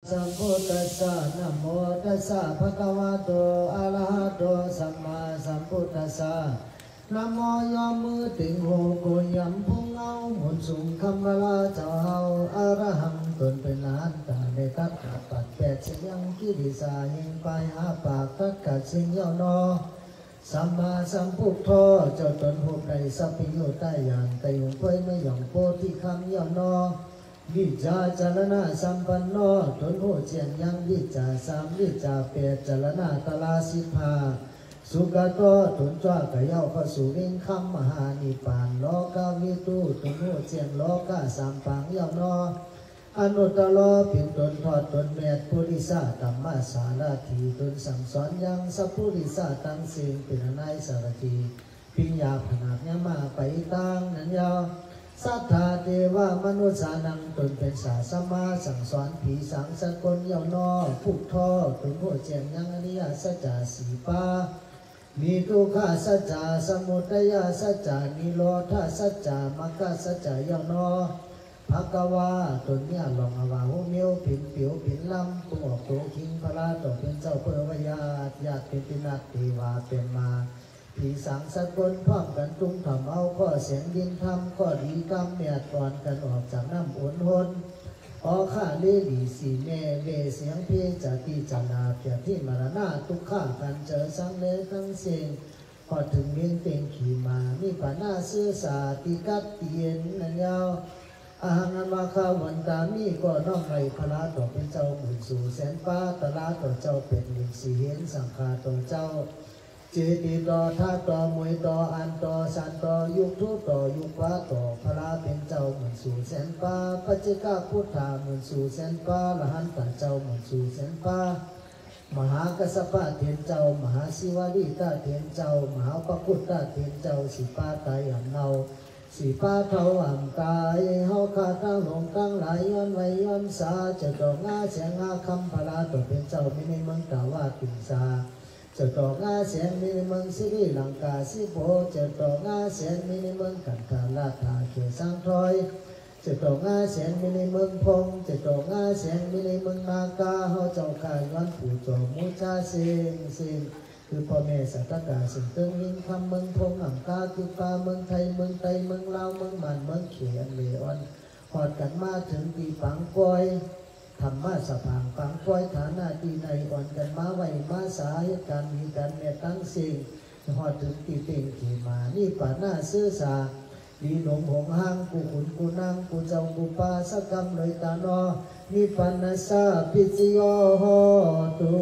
สัมพุทธัสสะนะโมตัสสะภะคะวะโตอะระหะโตสัมมาสัมพุทธัสสะนะโมยอมมือติงโหโกยำพุงเอาหมุนสูงคำลาเจ้าเฮาอะระหังตนเป็นนานตาในตัดขาปัดแปดเสียงกิริสายิงไปหาปากตัดกัดสิ่งย่อนอสัมมาสัมพุทโธเจ้าตนหูใดสัพพิโยใต้ยานไตหงเฟ้ยไม่หย่องโพธิคำย่อนอวิจาจารณะสัมปันโนตนหูเจียนยังวิจาสามวิจาเปจารณะตลาสิภาสุกโตตุนจ้ากะเย้าพระสุริงคำมหานิปานโลกาวิตูตุนหูเจียนโลกาสามปังย่อนออนุตตโลปินตนทอดตนเมตปุริสาธรรมสารถีตนสั่งสอนยังสัพพุริสาตั้งสิ่งเป็นนายสารถีปิญญาผนาญมาไปตั้งนั้นยาวสัทธาเทวมนุษย์สานังตนเป็นสาสมาสั่งสอนผีสังสกุลเยาวนอพุทธอตนหัวเจียนยังอริยสัจจสีปามีทุกขาสัจจสมุทัยสัจจนิโรธาสัจจมรรคสัจจเยาวนอภะคะวาตนเนี่ยลองอวาหูเมียวผินเปียวผินลำตัวโตคิงพระราตเป็นเจ้าเพื่อวิญาตญาติเป็นปินัตติวาเป็นมาผีสังสกุลพร้อมกันตุ้งทำเอาข้อเสียงดินทำข้อดีกรรมเมียดก่อนกันออกจากน้ำอุ่นหนออข้าเลดีสีเมเวเสียงเพจติจานาเพียที่มรณะทุกข้ากันเจอสังเลทั้งเสียงพอถึงเมียนเต็งขี่มามีปานาเสื้อสาติกัดเตียนนันยาวอาหารมาข้าวันตามีก็น้องไรพระต่อเป็นเจ้าหมุนสู่แสนฟ้าตลาต่อเจ้าเป็นหนึ่งสีเห็นสังฆาต่อเจ้าเจดีต่อท่าต่อมวยต่ออันต่อสันต่อยุคทุต่อยุคฟ้าต่อพระเป็นเจ้าหมุนสู่แสนฟ้าปัจเจกพุทธาหมุนสู่แสนฟ้าละหันตาเจ้าหมุนสู่แสนฟ้ามหากษัตริย์เทียนเจ้ามหาศิวลีตาเทียนเจ้ามหาปกุตตาเทียนเจ้าสิปาตายอันเนาสีฟ้าเทาอ่ำกายเฮาขาดตั้งหลงตั้งหลายย้อนไว้ย้อนสาจะดอกงาเสียงงาคำพลาตกเป็นเจ้าไม่ในเมืองกาว่าปิ่นสาจะดอกงาเสียงมีในเมืองสิริลังกาสิโบจะดอกงาเสียงมีในเมืองกันทาลาธาเขสังทอยจะดอกงาเสียงมีในเมืองพงจะดอกงาเสียงมีในเมืองนากาเฮาเจ้าข่ายวันผู้จอมุชาเสียงคือพ่อแม่สัตกาสิ่งเติมยิ่งคำเมืองพงอ่ำกาคือปลาเมืองไทยเมืองไตเมืองลาวเมืองมันเมืองเขียนเลออนหอดกันมาถึงปีปังปอยธรรมะสะพังปังปอยฐานะตีในอ่อนกันมาไหวมาสาเหตุการมีการเมียตั้งสิ่งหอดถึงตีเต็งขี่มานี่ป่าหน้าเสื้อสาดีหนงหงห้างกูขุนกูนางกูเจ้ากูปาสกรรมเลยตานอนิปันนาสาพิจิโยโหตุ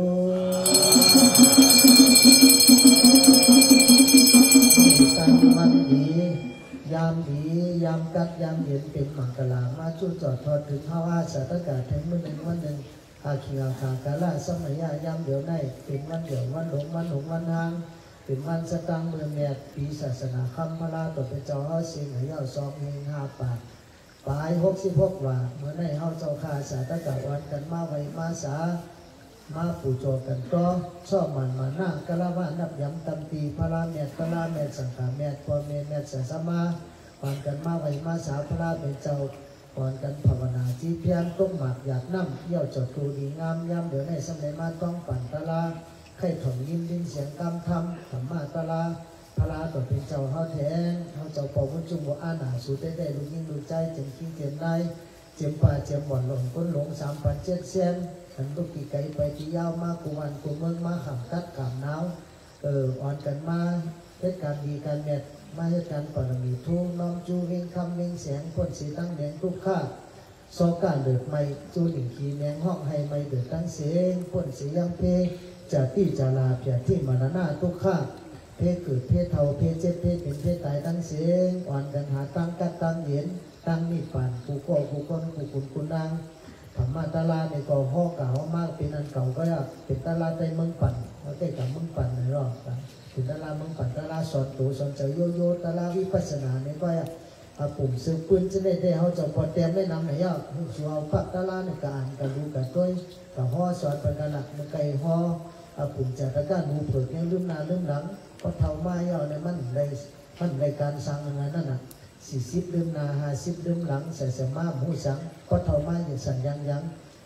ตั้งมันดียามดียามกัดยามเย็นเป็นมังกลามาจุดจอดทอดถึงเท้าอาสาตกาถึงมื้อหนึ่งวันหนึ่งอาคีอาคากาลาสมัยยามเดี๋ยวในเป็นวันเดี๋ยววันหลงวันหงวันหางเป็นวันสตางค์เมืองแมดปีศาสนาคำพระตเป็นเจ้าเฮาสิงห์เฮาซอกเฮงห้าปากปลาย66ว่าเมื่อในเฮาเจ้าข้าสาตกาวันกันมาไว้มาสามาปู่โจกันก็ชอบมันมาหน้ากะละวะนับย้ำตำตีพระเมตพระเมตสังฆาเมตพอเมตสัสมาก่อนกันมาไว้มาสาพระเป็นเจ้าก่อนกันภาวนาจีเพียงต้มหมักอยากน้ำเยี่ยวจดตูดีงามย้ำเดี๋ยวในสมัยมาต้องปั่นตะลาไข่ถ่องยิ้มดินเสียงกำทำธรรมะตะลาพระตัวเป็นเจ้าเฮาแทงเฮาเจ้าปอมุจุงบ่อาหนาสูได้ได้ลูกยิ่งลูกใจเจ็บขี้เจ็บในเจ็บป่าเจ็บบ่อนหลงก้นหลง3,700 เซนฉันลูกกี่ไก่ไปที่ยาวมากกูวันกูเมืองมาขำกัดขำหนาวอ่อนกันมาเหตุการณ์ดีการเม็ดมาเหตุการณ์ปรมีทุ่งน้อมจูเวงคำเวงเสียงคนสีตั้งแดงทุกข้าโซกาเดือดไม่จูหนึ่งขีแมงห้องให้ไม่เดือดตั้งเสียงคนสียังเพจะที่จะลาเพียที่มรณะทุกข้าเพเกิดเพเท่าเพเจ็บเพเป็นเพตายตั้งเสียงอ่อนกันหาตั้งกัดตั้งเย็นตั้งนิพพานกูก็กูคนกูขุนกูนางธรรมะตลาในก่อห้อเก่ามากเป็นอันเก่าก็อยากเป็นตลาดในเมืองปั่นเขาได้กับเมืองปั่นในรอบเป็นตลาดเมืองปั่นตลาดสอนตัวสอนใจโยโย่ตลาดวิปัสสนาในก็อยากปุ่มซื้อปืนจะได้เขาจะพอเตรียมได้นำไหนยากชัวร์ปักตลาดในการการดูการด้วยกับห่อสอนเป็นการหลักมันไก่ห่อปุ่มจากการดูเผือกยังลืมหน้าลืมหลังก็เท่าไม้ย่อในมันในการสั่งงานนั่นน่ะ40 ลืมหน้า50 ลืมหลังใส่สมาหมูสังก็เท่าไม้อย่างสั่นยัง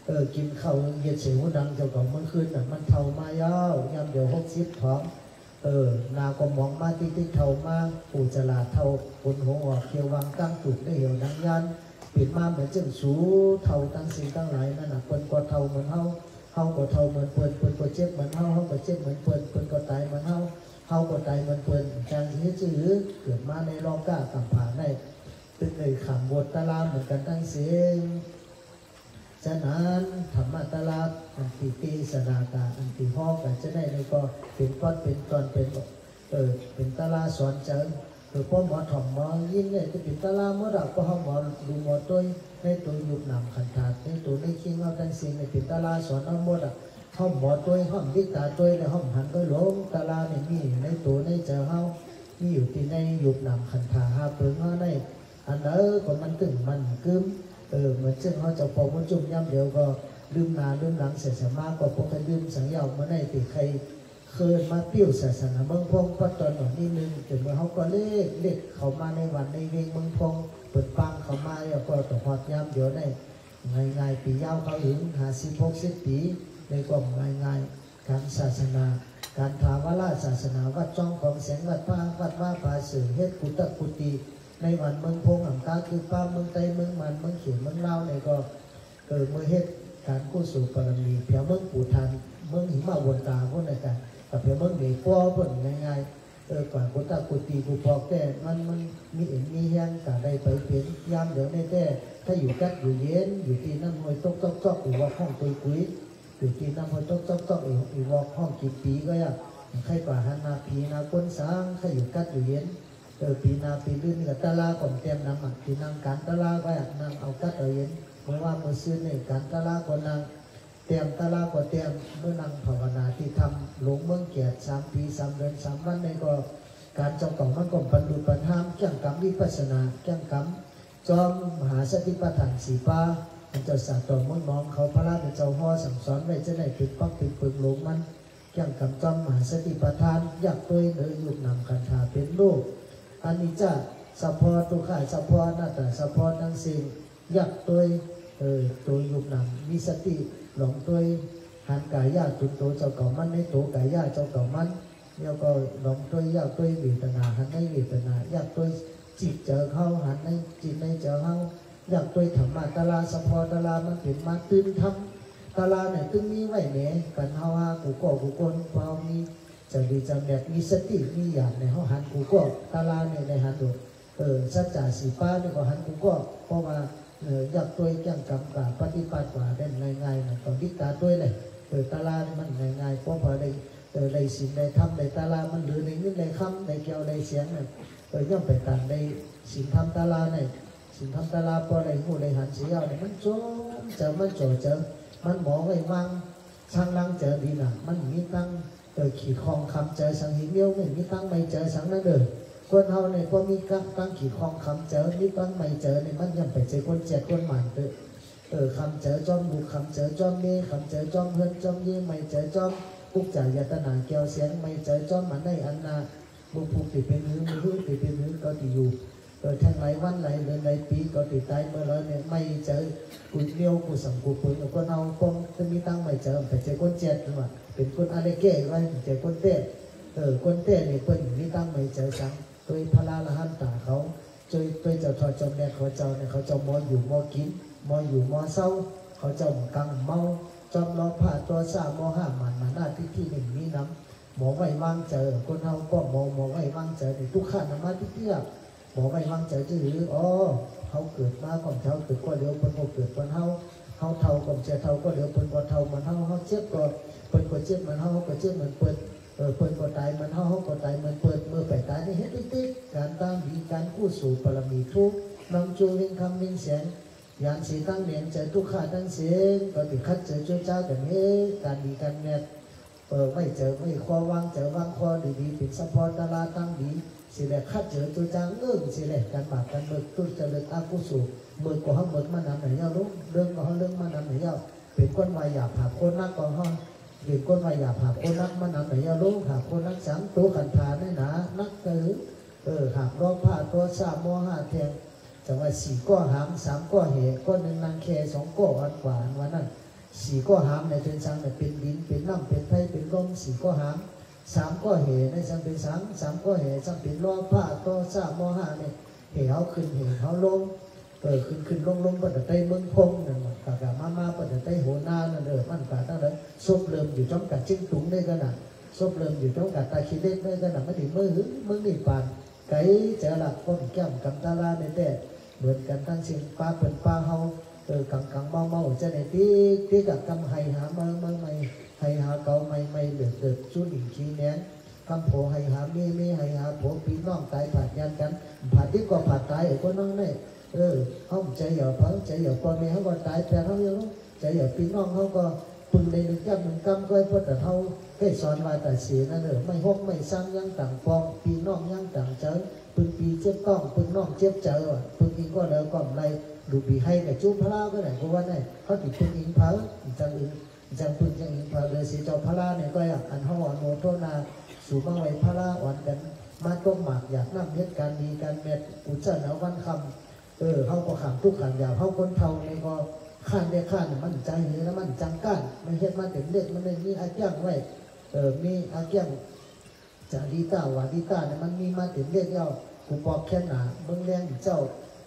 กินข้าวเย็ดเสียงดังเจ้าของเมื่อคืนน่ะมันเท่ามายาวยามเดียว60ท้องนาก็มองมาติ๊กเท่ามาปูจลาเท่าคนหัวออกเขียววางตั้งจุดได้เหี่ยวดังยันปิดมาเหมือนเจ้าสูเท่าตั้งสิ่งตั้งหลายนั่นน่ะเปิ้นก็เท่าเหมือนเฮาก็เท่าเหมือนเปิ้นก็เจ็บเหมือนเฮาก็เจ็บเหมือนเปิ้นก็ตายเหมือนเฮาก็ตายเหมือนเปิ้นจางที่จื้อเกิดมาในรองก้ากำผ่านได้เป็นเลยขำบทตารางเหมือนกันตั้งเสียงฉะนั้นธรรมะตลาดอันติตีสนากาอันติห้อกันจะได้ในก็เป็นก้อนเป็นตอนเป็นตลาสอนเจิงพ่อหมอถ่อมหมอยิ่งเนี่ยจะเป็นตลาเมื่อเราก็ห้องหมอดูหมอตัวในตัวยุบหนำขันถาดในตัวในคิงเอาตั้งสิ่งในเป็นตลาสอนเอาหมดห้องหมอตัวห้องดิตาตัวในห้องหันก็หลงตลาเนี่ยมีในตัวในเจอเฮามีอยู่ที่ในยุบหนำขันถาหาเปิงเฮาในอันก็มันตึงมันกึมเหมือนเช่นเขาจะพอมันจุ่มย่ำเดียวก็ลืมนาลืมหลังเสียมากกว่าพวกใครลืมสังเยาเมื่อไหร่ติใครเคยมาเปี้ยวศาสนาเมืองพงปัจจุบันนี้นึงจนเมื่อเขาก็เล็กเขามาในวันในเวงเมืองพงเปิดปังเขามาแล้วก็ต่อหอดย่ำเดียวได้ง่ายปียาวเขาถึง50-60 ปีในกล่องง่ายการศาสนาการถาวรศาสนาวัดจ้องของแสงวัดพระวัดว่าป่าสื่อเฮ็ดกุตกุฏิในวันเมืองพงหำกาคือป้าเมืองไตเมืองมันเมืองเขียนเมืองเล่าในก็เกิดเมื่อเฮ็ดการกู้สู่ปรมีเพียงเมืองปู่ทันเมืองหิมะวนตาพวกนั้นกันกับเพียงเมืองเหนือป้อพวกง่ายก่อนกุตกุฏิกุปอกแต่มันมีเอ็นมีแห้งการได้ไปเปลี่ยนยามเดี๋ยวในแต่ถ้าอยู่กัดอยู่เย็นอยู่ที่น้ำห้วยตกจอกอยู่ว่าห้องตุยกุยอยู่ที่น้ำห้วยตกจอกอยู่ว่าห้องกี่ปีก็อยากใครป่าหันนาพีนาก้นสร้างใครอยู่กัดอยู่เย็นปีนาปีลื่นกับตะลาก่อนเตรียมน้ำมันปีนางการตะลาก็อยากนางเอากัดเอาเย็นเมื่อว่าเมื่อซื้อในการตะลาก่อนนางเตรียมตะลาก่อนเตรียมเมื่อนางภาวนาที่ทำหลงเมืองเกียรติ3 ปี 3 เดือน 3 วันในก็การจองของมันก็บรรลุปัญหามเกี่ยงกรรมวิปัสสนาเกี่ยงกรรมจอมมหาสติปัฏฐานสีป้ามันจะสาต่อมุ่งน้องเขาพระราชเจ้าห่อสั่งสอนไว้จะได้ปิดปักปิดปึงหลงมันเกี่ยงกรรมจอมมหาสติปัฏฐานอยากตัวเนื้อหยุดนำคันธาเป็นโลกอันนี้จะสัพพอตุข่ายสัพพอหน้าแต่สัพพอทั้งสิ้นอยากตัวยุบนำมีสติหลงตัวหันกายยากจุดโตเจ้าเก่ามันในโตกายยากเจ้าเก่ามันแล้วก็หลงตัวยากตัวเวทนาหันในเวทนาอยากตัวจิตเจอเข้าหันในจิตในเจอเข้าอยากตัวธรรมะตลาสัพพอตลามันเป็นมาตื่นทำตลาเนี่ยตึงมีไว้แหนกันเฮาฮากูก่อกูกนพอมีจะดีจำแบบมีสติมีอย่างในห้องหันกูก็ตาลาในหันดูสัจจะสีป้าในก็หันกูก็เพราะว่าอยากตัวอย่างกำกับปฏิบัติกว่าได้ง่ายๆนะตอนดิตาตัวเลยตาลามันง่ายๆเพราะพอได้สิ่งได้ทำได้ตาลามันหรือในนึกในคำในเกี่ยวในเสียงเนี่ยย่อมไปตามในสิ่งทำตาลาในสิ่งทำตาลาพอได้หูได้หันเสียเนี่ยมันโจ้เจอมันโจเจอมันหมอไว้วางช่างลังเจอดีนะมันมีตั้งขีดคองคำเจอสังหิเมียวไม่มีตั้งไม่เจอสังนั่นเลยคนเฮาเนี่ยพอมีตั้งขีดคองคำเจอมีตั้งไม่เจอเนี่ยมันยังไปเจอคนเจ็ดคนหมันคำเจอจอมบุกคำเจอจอมเมคำเจอจอมเฮือนจอมเย่ไม่เจอจอมกุกจ่ายตนาเกี่ยวเสียงไม่เจอจอมมันได้อันนาบุกผูกติดเป็นหื้อมือติดเป็นหื้อก็ติดอยู่แทงไหลวันไหลเดือนไหลปีก็ติดตายเมื่อไรเนี่ยไม่เจอกุเมียวกุสังกุปืนคนเฮาคงจะมีตั้งไม่เจอไปเจอคนเจ็ดหรือว่าเป็นคนอะไรเก๋ไว้เจอคนเต้คนเต้เนี่ยเปิ้นมีตั้งไม่เจอสังโดยพระละหันตาเขาโดยเจ้าทอจอมแดงเขาเจ้าเนี่ยเขาเจ้ามออยู่มอกินมออยู่มอเศร้าเขาเจ้ากังเมาจอมล้อผ้าตัวสามอห้ามันหน้าที่หนึ่งมีน้ำหมอไว้วางเจอคนเฮาก็หมอไว้วางเจอในทุกขั้นมาที่เทียบหมอไว้วางเจอจะหรือเขาเกิดมาก่อนเท่าเกิดก็เลี้ยวคนเกิดคนเฮาเท่าก่อนเท่าก็เลี้ยวคนก็เท่ามันเฮาเจ็บก็เปิดก็เจ็บมันเฮาก็เจ็บมันเปิดเปิดก็ตายมันเฮาก็ตายมันเปิดเมื่อไปตายนี่เฮ็ดติ๊กการตามดีการกู้สู่ปรมีทุกนำจูเร่งคำเร่งเสียงยานสีตั้งเหรียญเจอทุกขาตั้งเสียงก็ติดคัดเจอช่วยเจ้ากันเฮ้การดีการแนบไม่เจอไม่คอวางเจอวางคอดีๆปิดสะพอตลาตั้งดีสิแหละคัดเจอตัวจางสิแหละการบาปการเบิกตุ้จะเลิกอากุศลเบิกก็ห้องเบิกมานำไหนเย้าลุกเรื่องก็ห้องเรื่องมานำไหนเย้าเป็นก้นวายหยาบหาคนนักก็ห้องเป็นก้นวายหยาบหาคนนักมานำไหนเย้าลุกหาคนนักสังตัวขันธาได้หนานักหากรอบผ้าตัวสามโมหะแทงจังว่า4 ก้อหาม 3 ก้อเหตุก้อหนึ่งนางแค่2 ก้อวันกว่าวันนั้นสี่ก็หามในเป็นสังเป็นดินเป็นน้ำเป็นไฟเป็นลมสี่ก็หามสามก็เหในสังเป็นสังสามก็เหสังเป็นล้อผ้าต่อสามมห้าเนี่ยเหเขาขึ้นเหเขาลงขึ้นลงก็จะได้เมืองพงนั่นแหละกะมาก็จะได้หัวหน้านั่นมันกะตั้งแต่ซบเริ่มอยู่จ้องกัดจิ้งตุงได้กันน่ะซบเริ่มอยู่จ้องกัดตาขี้เล็กได้กันน่ะไม่ถึงมือนี่ปานไก่เจอหลักก้นแก้มกำตาลาในแต่เหมือนกันทั้งสิ่งปลาเป็นปลาเฮากังเมาจะในที่กับกำไห้หามาไม่ไห้หาเก่าไม่เดือดชุดหญิงขี้แนนคำโผไห้หามีไห้หาโผปีน้องตายผัดยันกันผัดที่ก็ผัดตายก็น้องเนี่ยเขาใจเหยาะใจเหยาะพ่อแม่เขาก็ตายแต่เขายังใจเหยาะปีน้องเขาก็ปึงในหนึ่งย่ำหนึ่งกำก็เพราะแต่เขาให้สอนมาแต่เสียนั่นไม่หกไม่ซ้ำยังต่างฟองปีน้องยังต่างเจอปึงปีเจ็บต้องปึงน้องเจ็บเจอปึงอิงก็แล้วก็อะไรดูปีให้กับจุ๊บพระก็ไหนก็ว่าไหนเขาติดปึงอิงเผาจังปึงจังอิงเผาเลยสีเจ้าพระเนี่ยก็อยากอันเขาอ่อนโนโทนาสู่มาไว้พระอ่อนกันมาต้มหมากอยากนั่งเม็ดการดีการเม็ดอุจจาระวันคำเขาก็ขามทุกขันยาวเขาคนเท่าในก็ข้านได้ข้านมันใจหรือแล้วมันจังก้านมันเห็นมาถึงเด็กมันเลยมีอาเกียงไว้มีอาเกียงจาดีต้าวาดีต้าเนี่ยมันมีมาถึงเด็กเจ้ากูปอกแค่หนาเมืองแรงเจ้า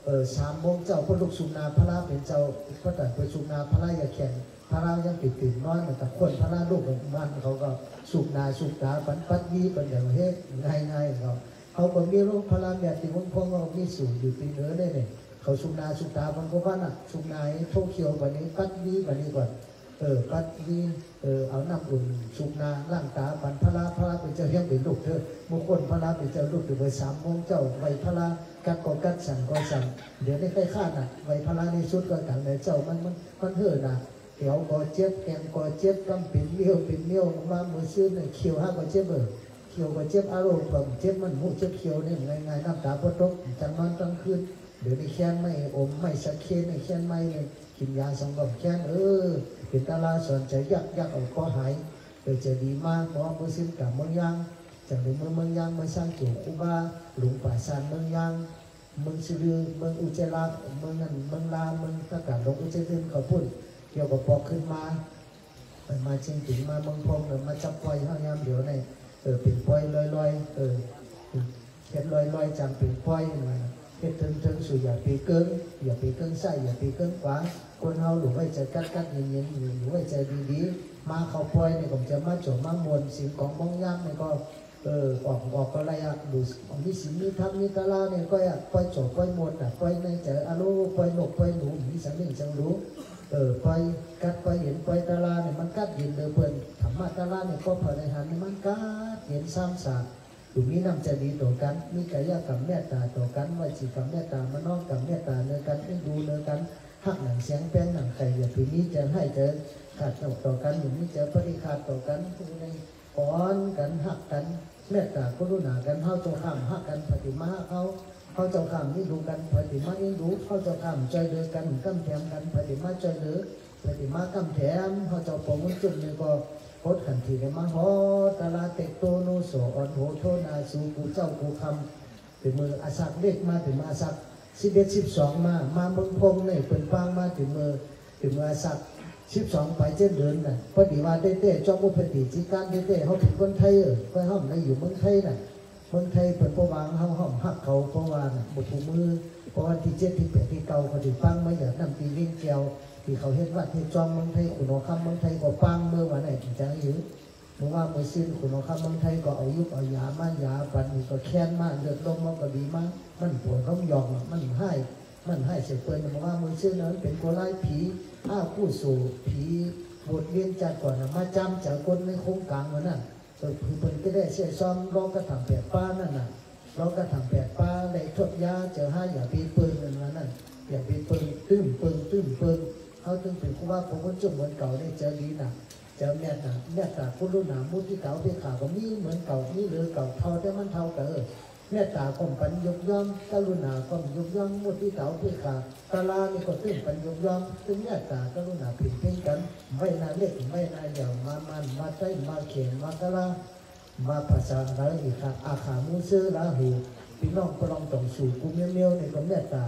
3 โมงเจ้าพระลูกสุนาพระราเป็นเจ้าพระตัดไปสุนาพระราอย่าแข่งพระรายังตื่นน้อยเหมือนกับคนพระราลูกของมันเขาก็สุนาสุตาปัดยีปันเดียวเฮ็ดง่ายเขาก็มีลูกพระราแบบที่พงเขามีสูงอยู่ปีเหนือได้เนี่ยเขาสุนาสุตาพันก็ว่าน่ะสุนาโชคเขียวแบบนี้ปัดยีแบบนี้ก่อนปัดยีเอาน้ำอุ่นสุนาล่างตาปันพระราเป็นเจ้าเลี้ยงเป็นลูกเธอมงคลพระราเป็นเจ้าลูกอยู่ไป3 โมงเจ้าไว้พระรากัดก็กัดสั่นก็สั่นเดี๋ยวนี้ใกล้ข้าน่ะไว้พระราในชุดก็ต่างในเจ้ามันเหื่อน่ะเขียวก็เจ็บแกงก็เจ็บกำเป็นเลี้ยวมามือซื้อเนี่ยเขียวห้าก็เจ็บเขียวก็เจ็บอารมณ์ผมเจ็บมันหูเจ็บเขียวเนี่ยง่ายน้ำตาพอตกจังนอนจังคืนเดี๋ยวนี้แค้นไม่อมไม่สักเคนในแค้นไม่เนี่ยกินยาสองกล่องแค้นเป็นตาลาสอนใจยักออกก็หายจะดีมากเพราะมือซื้อกับเมืองยังจากเมืองยังมาสร้างจุกุบาหลวงป่าซานเมืองยังเมืองสิริเมืองอุเจลาเมืองนั้นเมืองลาเมืองตะการลงอุเจริญเขาพูดเกี่ยวกับปอกขึ้นมาเชียงถึงมาเมืองพงมาจับปล่อยห้างยามเดี๋ยวเนี่ยเป็นปล่อยลอยเห็นลอยจำเป็นปล่อยมาเห็นถึงสู่อย่าปีเกิ้งใส่อย่าปีเกิ้งขวาคนเฮาหรือว่าจะกัดเย็นหรือว่าจะดีมาเขาปล่อยเนี่ยผมจะมาโจมามวลสิ่งของมองย่างเนี่ยก็ออกก็อะไรดูมีสิ่งมีทับมีตาลาเนี่ยก็ปล่อยโจปล่อยมวลปล่อยในใจอารมณ์ปล่อยหนกปล่อยหนูมีสังหนึ่งจังรู้ปล่อยกัดปล่อยเห็นปล่อยตาลาเนี่ยมันกัดเย็นเลยเปิ่นธรรมะตาลาเนี่ยก็พอในหันมันกัดเย็นซ้ำสาดูมีน้ำใจดีต่อกันมีกายกรรมเมตตาต่อกันวจีกรรมเมตตามน้องกรรมเมตตาเนื้อกันไม่ดูเนื้อกันหักหนังเสียงแป้งหนังไก่อย่าปีนี้จะให้เจอขาดต่อกันอย่างนี้เจอปฏิขาดต่อกันทุกในอ่อนกันหักกันเมตตากรุณากันเข้าเจ้าข้ามหักกันปฏิมาเขาเจ้าข้ามนี่ดูกันปฏิมานี่ดูเขาเจ้าข้ามใจเดือกันกำแถมกันปฏิมาใจเดือปฏิมากำแถมเขาเจ้าปมุนจุ่มนี่ก็โคตรขันทีเนี่ยมาหอตาลาเตกโตโนโสอ่อนโหโทนาสูกูเจ้ากูคำถึงมืออาศักเล็กมาถึงมาอาศัก11 12มาเมืองพงเนี่ยเป็นฟางมาถึงมืออาศัก12ไปเช่นเดินน่ะพอดีว่าเต้จ้องอุปติจิการเต้เขาเป็นคนไทยก็ห้องในอยู่เมืองไทยน่ะเมืองไทยเป็นพวางห้องหักเขาพวางบุตรมือเพราะวันที่7 ที่ 8ที่เก่าเขาถึงฟังมาอย่างน้ำตีวิ่งเจียวที่เขาเห็นว่าที่จอมเมืองไทยขุนคำเมืองไทยก็ฟังเมื่อวันไหนจังอยู่เมื่อว่าเมื่อสิ้นขุนคำเมืองไทยก็เอายุบเอายามายาปันก็แค้นมาเลือดลมมันก็ดีมากมันปวดร้องยองมันให้เสียเปิลเมื่อว่าเมื่อสิ้นนั้นเป็นโกไลผีผู้สู่ผีบทเรียนจัดก่อนมาจำจากคนในโครงกลางวันนั้นคือเปิลก็ได้เสียซ้อมร้องกระถางแปดป้านั่นน่ะร้องกระถางแปดป้าในทดยาเจอ5อย่าปีเปิลนั่นอย่าปีเปิลตื้มเปิลเขาถึงเป็นผู้ว่าผมก็จุ่มเหมือนเก่าได้เจอดีนะเจอแม่ตาผู้รุ่นหนามุที่เก่าที่ขาก็มีเหมือนเก่านี่หรือเก่าเท่าแต่มันเท่ากันแม่ตาก็ปันยกย่อมกรุณาก็ยกย่อมมุที่เก่าที่ขาตาลานี่ก็ตื้นปันยกย่อมตึงแม่ตากรุณาผิดเพ่งกันไม่นาเล็กไม่นาใหญ่มาใต้มาเขียนมากะลามาภาษาอะไรอีกค่ะอาขามูเซอร์ลาหูพี่น้องก็ลองต่องสู่กูเมียวเนี่ยก็แม่ตา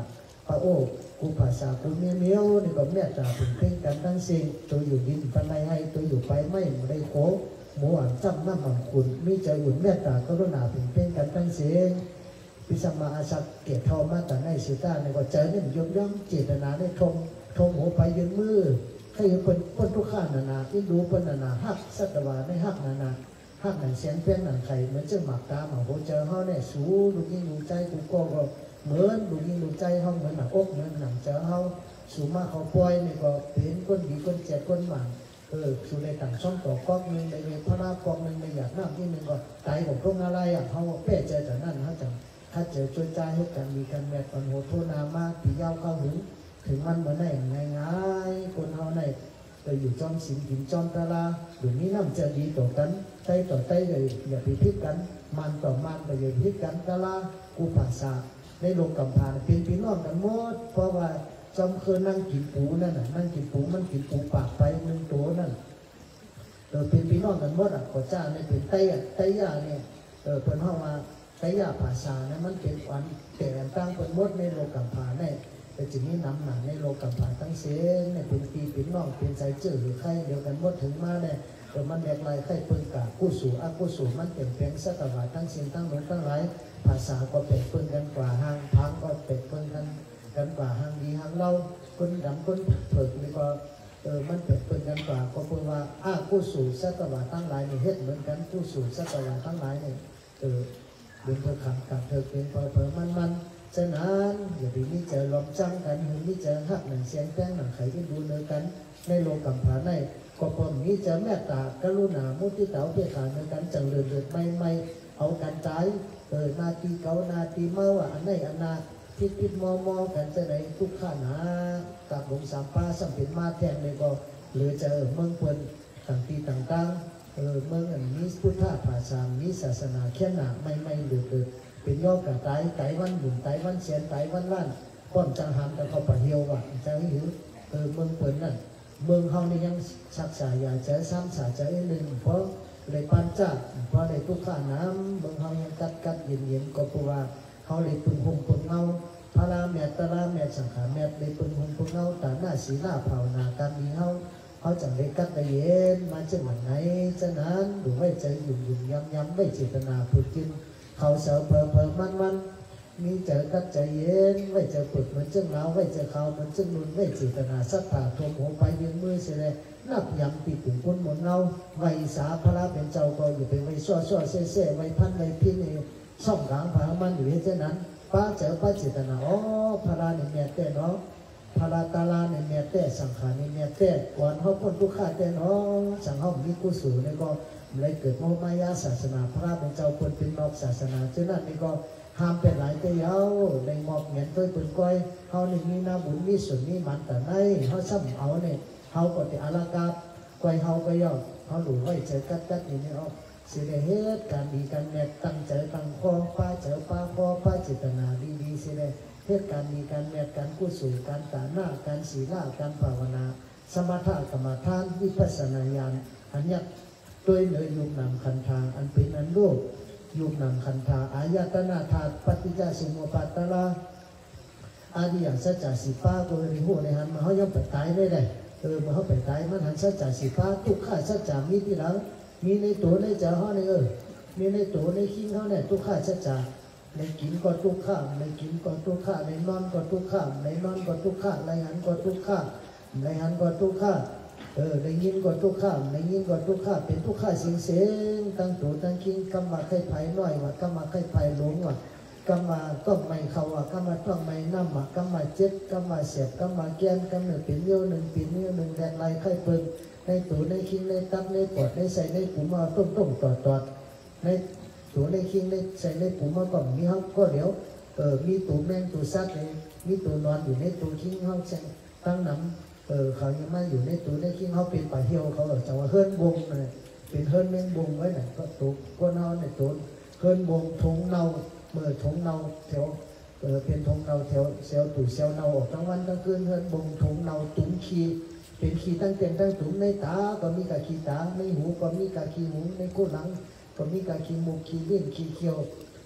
พระโอ้กูภาษากูเมียวนี่ก็เมียตาถึงเพ่งกันทั้งสิ่งตัวอยู่ดินปันในให้ตัวอยู่ไปไม่ได้โคหมูอ่านจำน้ำมันขุนมีใจอุ่นเมียตากรุณาถึงเพ่งกันทั้งสิ่งพิสมาอาศักเกียรติทอมาแต่ในสุตาในก็เจอเนี่ยยมย่อมเจตนาได้ทงหัวไปยืนมือให้เป็นคนทุกข้านานาที่ดูเป็นนานาฮักสัตวาในฮักนานาฮักหนังเสียงเพี้ยนหนังไข่เหมือนเจ้าหมากตาหมาโหเจอเขาเนี่ยสูดูยิ่งดูใจกูก็เหมือนดูยิ่งดูใจเขาเหมือนหนังอกเหมือนหนังเจอเขาสูมาเขาปล่อยนี่ก็เป็นคนดีคนเจ็บคนหมันสูในต่างช่องต่อก๊อกหนึ่งในพระนากองหนึ่งในหยาดน้ำที่หนึ่งก็ตายของตรงอะไรอ่ะเขาเป๊ะเจอแต่นั่นเขาจังถ้าเจอช่วยใจให้กันมีกันแม่ปันโหโทนามาปีเย้าเข้าถึงมันเหมือนไหนง่ายๆคนเขาในไปอยู่จอมสินหินจอมตะลาหรือนี้น้ำเจอดีต่อกันใจต่อใจเลยอย่าไปพิกันมันต่อมันไปอย่าพิกันตะลากูภาษาในโลกกำพานเป็นพี่น้องกันหมดเพราะว่าจอมเคยนั่งกินปูนั่นน่ะนั่งกินปูมันกินปูปากไปหนึ่งตัวนั่นเป็นพี่น้องกันหมดอ่ะก็จ้าเนี่ยเป็นไตยาเนี่ยเป็นห้องมาไตยาภาษาเนี่ยมันเป็นวันแต่ตั้งเป็นหมดในโลกกำพานเนี่ยแต่จึงนี้นำหนังในโลกกำพานทั้งเสียเนี่ยเป็นปีเป็นน้องเป็นใจเจือหรือใครเดียวกันหมดถึงมาเนี่ยแต่มันแบกลายใครเพิ่งกากู้สู่อากู้สู่มันเปลี่ยนแปลงสัตวาทั้งสิ่งทั้งหมดทั้งหลายภาษาก็เป็นเพิ่งกันกว่าห้างพังก็เป็นเพิ่งกันกว่าห้างดีห้างเล่าคนดำคนเผิกนี่ก็มันเป็นเพิ่งกันกว่าก็เพราะว่าอากู้สู่สัตวาทั้งหลายนี่เฮ็ดเหมือนกันกู้สู่สัตวาทั้งหลายเนี่ยเป็นเพื่อขังกับเธอเป็นเพื่อมันฉะนั้นอย่าไปมีเจอลมจังกันหรือมีเจอหักหนังเสียงแป้งหนังไข่ที่ดูเนื้อกันในโลกกำพาในก็พอมีเจอแม่ตากรุณามุทิตาเพียขาเนื้อกันจังเลือดไม่เอากันใจนาทีเก่านาทีเมื่ออันไหนอันนาพิษมอกันจะไหนทุกข้านากับหลงสามป้าสัมผัสมาแทนเลยก็หรือจะเมืองเพิ่นต่างเมืองอันนี้พุทธภาษามีศาสนาแค่หนาไม่เลือดเป็นยอดกระไตวันบุญไตวันเสียนไตวันล้านป้อนจังหันแต่เขาปะเฮียวว่ะจะให้หิวเมืองเปิดนั่นเมืองเขานี่ยังชักษาอย่าเจอซ้ำสาเจอหนึ่งเพราะเลยปันจัดเพราะเลยทุกข้าน้ำเมืองเขายังกัดเย็นก็เพราะว่าเขาเลยปึงหงปึงเงาพระราเมตตาราเมตสังขารเมตเลยปึงหงปึงเงาแต่หน้าศีลาภาวนาการมีเขาจังเลยกัดเย็นมาจะเหมือนไหนจะนั้นดูไม่ใจหยุ่นย้ำไม่เจตนาพูดกินเขาเสือเพอมันมีเจอกัดใจเย็นไม่เจอปึกเหมือนเจ้าหนาวไม่เจอเขาเหมือนเจ้านุ่นไม่เจตนาสัตตาทวมหัวไปยืนมือเสียเลยนับยำปีกุ่งคนหมดเงาไว้สาพระเป็นเจ้าก็อยู่เป็นไว้ซ้อเซ่ไว้พันไว้พินี่ช่องกลางผามันอยู่เช่นนั้นป้าเจอป้าเจตนาอ๋อพระเนี่ยเมียเต้เนาะพระตาลาเนี่ยเมียเต้สังขารเนี่ยเมียเต้ก่อนเขาพ้นทุกข์เต้เนาะสังเขามีกุศลเนี่ยก็เลยเกิดโมมายาศาสนาพระเป็นเจ้าคนเป็นนอกศาสนาเช่นนั้นนี่ก็ห้ามเป็นหลายเตี้ยวในหมอกเงียนตัวปืนก้อยเขาเนี่ยมีหน้าบุญมีส่วนมีมันแต่ในเขาซ้ำเอาเนี่ยเขาก็ติอาลากาก้อยเขาก็ย่อเขาหลุดไว้เจอกัดอย่างนี้เอาเสียเหตุการดีการแนบตั้งใจตั้งคอป้าเจอป้าคอป้าเจตนาดีเสียเหตุการดีการแนบการกู้สู่การตาหน้าการศีลการภาวนาสมถะกรรมฐานวิปัสสนาญาณอันนี้ด้วยเนื้อยุบนำคันธาอันเป็นอันโลกยุบนำคันธาอายตนะธาตุปฏิจจสมุปบาทละอาดิอย่างสัจจะสิฟ้าก็เลยหัวในหันมาเขายังไปตายได้เลยมาเขาไปตายมันหันสัจจะสิฟ้าทุกข้าสัจจะมีที่หลังมีในตัวในใจเขาในมีในตัวในขี้เขาเนี่ยทุกข้าสัจจะในกินก็ทุกข้าในกินก็ทุกข้าในนอนก็ทุกข้าในนอนก็ทุกข้าในหันก็ทุกข้าในหันก็ทุกข้าในยินก็ทุกข้าในยินก็ทุกข้าเป็นทุกข้าเสียงตั้งตัวตั้งคิงกำมาไข่ไผ่น้อยว่ากำมาไข่ไผ่หลงว่ากำมาต้องไม่เขาว่ากำมาต้องไม่น้ำว่ากำมาเจ็ดกำมาเสียบกำมาแกนกำเนื้อเป็นเยี่ยวหนึ่งเป็นเยี่ยวหนึ่งแดดลายไข่เปิงในตัวในคิงในตับในปอดในใส่ในปูมาต้มตอดในตัวในคิงในใส่ในปูมาก่อนมีเขาก็เดี๋ยวมีตัวแมงตัวซัดเลยมีตัวนอนอยู่ในตัวคิงเขาใส่ตั้งน้ำเขายังมาอยู่ในตัวในคิงเขาเป็นป่าเหี่ยวเขาจะว่าเฮิร์นบงเลยเป็นเฮิร์นแมงบงไว้ไหนก็ตัวก้นเขาในตัวเฮิร์นบงทงเนาเมื่อทงเนาแถวเป็นทงเนาแถวเซลตู่เซลเนาออกทั้งวันทั้งคืนเฮิร์นบงทงเนาตุ้มขีเป็นขีตั้งเต็มตั้งตุ้มในตาก็มีกะขีตาในหูก็มีกะขีหูในก้นหลังก็มีกะขีมูกขีลิ้นขีเขียว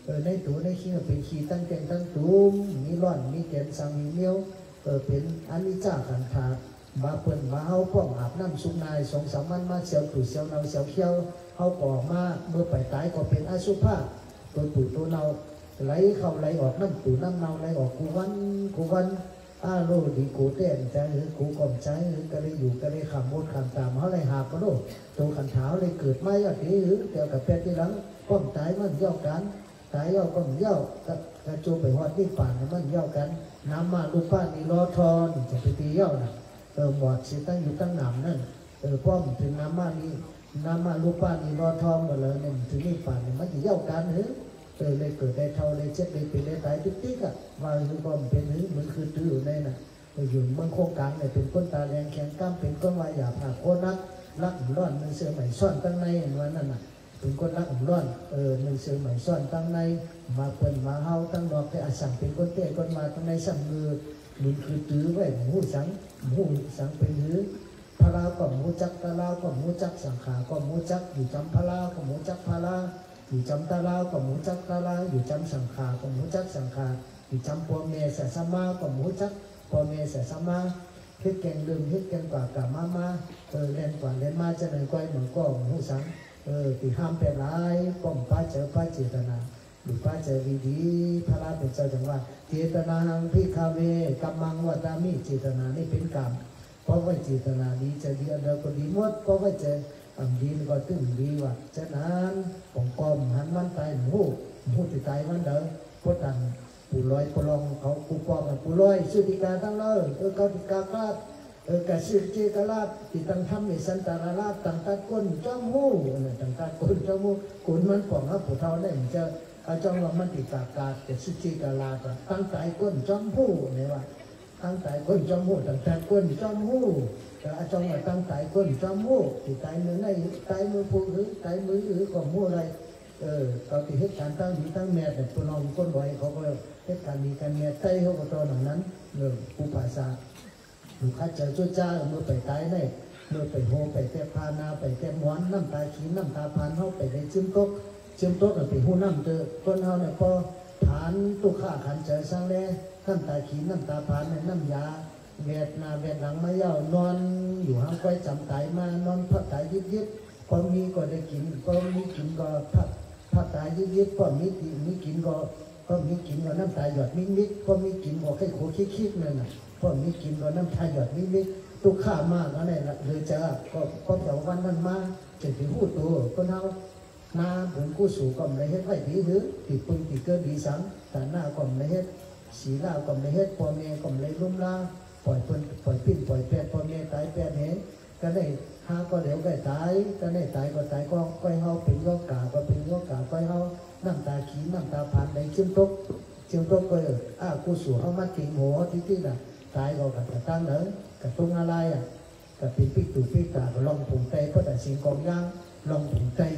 ในตัวในขี้เป็นขี้ตั้งแกงตั้งตูมมีร่อนมีแกนสังมีเมียวเป็นอนิจจาขันธามาเปิ่นมาเฮาป้อมอาบน้ำสุกนาย2-3 วันมาเสียวตู่เสียวเนาเสียวเขี้ยวเฮาก่อมาเมื่อไปตายก็เป็นอสุภะตัวตู่ตัวเนาไหลเข้าไหลออกน้ำตู่น้ำเนาไหลออกกูวันอาโลดีกูเต้นใจหรือกูก่อมใจหรือก็เลยอยู่ก็เลยขำโมดขำตามเขาเลยหาบก็โลตัวขันเท้าเลยเกิดไม่ยอดที่หรือเกี่ยวกับเพชรที่หลังป้อมตายมันย่อกันตายย่อก็ย่อกระจูไปหอดที่ป่านมันย่อกันน้ำมาลูกป้านี่รอทอนจะไปตีย่อนะหมดสิตั้งอยู่ตั้งหนำนั่นป้อมถึงน้ำมาลูกป้านี่รอทอนหมดเลยเนี่ยถึงนี่ป่านมันจะย่อกันหรือเลยเกิดได้เท่าเลยเจ็บเลยเป็นเลยตายติ๊กอ่ะว่าคือป้อมเป็นหรือมันคือตื้อในน่ะอยู่เมืองโครงการเนี่ยเป็นก้นตาแดงแข็งกล้ามเป็นก้นวายหยาบหักโคนักรักร้อนมันเสือใหม่ซ่อนตั้งในวันนั้นน่ะเป็นก้นรักร้อนมันเสือใหม่ซ่อนตั้งในมาเปิ่นมาเฮาตั้งดอกแต่อาสังเป็นก้นเตะก้นมาตั้งในสั่งมือมันคือตื้อไว้หมูสังเป็นหรือพลาก็หมูจักตะลาก็หมูจักสังขาก็หมูจักอยู่จำพลาก็หมูจักพลาอยู่จำตาลาวก็หมูจักตาลาวอยู่จำสังขาก็หมูจักสังขาอยู่จำปอเมสสมาก็หมูจักปอเมสสมาเฮ็ดแกงลืมเฮ็ดแกงกว่ากะมาเล่นกว่าเล่นมาจะหนึ่งก้อยเหมือนก็หมูสังตีห้ามเป็นไรป้อมป้าเจอป้าเจตนาหรือป้าเจอดีพระราเป็นเจ้าจังหวัดเจตนาหังพิคาเวกัมมังวัตามิเจตนานี่เป็นกรรมเพราะว่าเจตนาดีจะดีอันเดียวก็ดีหมดเพราะว่าจะดีก็ตึงดีว่ะฉะนั้นของกอมหันมันตายหมูที่ตายมันเด้อพวกนั้นปูลอยปลองเขาปูปอมปูลอยสุติกาตั้งเลยเขาติกาลาดกสิเจกลาดติตั้งทำในสันตาราดตั้งตะก้นจ้องหูตั้งตะก้นจ้องหูกุนมันปองครับผู้เท่าได้มันจะจ้องว่ามันติกากาแต่สุจิกาลาดตั้งใจก้นจ้องหูเนี่ยว่าตั้งใจก้นจ้องหูตั้งแต่ก้นจ้องหูแต่จ้องว่าตั้งใจก้นจ้องหูติใจมือในใจมือผู้หรือใจมือหรือของหูอะไรเขาติเหตุการณ์ตั้งอยู่ตั้งแม่แต่ตัวน้องก้นไว้เขาก็เหตุการณ์มีการแม่ใจเขาก็ตอนนั้นผู้ภาษาลูกค้าเจอจุจ้าเมื่อไปตายได้เมื่อไปโฮไปแก้พานาไปแก้ม้วนน้ำตาขีน้ำตาพานเขาไปได้จิ้มโต๊ะไปหูน้ำเจอก้นเขาเนี่ยพอฐานตุกข้าขันเจอสังเล่น้ำตาขีน้ำตาพานเนี่ยน้ำยาเวียดนาเวียดหลังมาเย่านอนอยู่ห้างไว้จำตายมานอนพักตายยิบพอมีก็ได้กินพอมีกินก็พักตายยิบพอมีกินก็มีกินก็น้ำตาหยดมิดพอมีกินก็แค่โคคิดเลยนะพอมีกินก็น้ำตาหยดมิดตุกข้ามากแล้วเนี่ยเลยจะก็แต่วันนั้นมาจะถึงหูตัวก็เท่านาผมกู้สู่ก่อมในเฮ็ดไว้ดีหรือติดปึงติดเกิดดีสังแต่หน้าก่อมในเฮ็ดสีหน้าก่อมในเฮ็ดพอเมียก่อมในลุ่มล่าปล่อยปิ้นปล่อยแปดพอเมียตายแปดเห็นก็ได้หาก็เดี๋ยวก็ตายก็ได้ตายก็ตายก็ก้อยเฮาเป็นย่อกาก็เป็นย่อกาก้อยเฮาน้ำตาขีน้ำตาผ่านในเชื่อมตกก็กู้สู่เฮามาติงหัวที่น่ะตายก็กับตั้งเนอะกับตรงอะไรกับเป็นปิตุปิตาก็ลองผงใจก็แต่สิ่งกองย่างลองผงใจ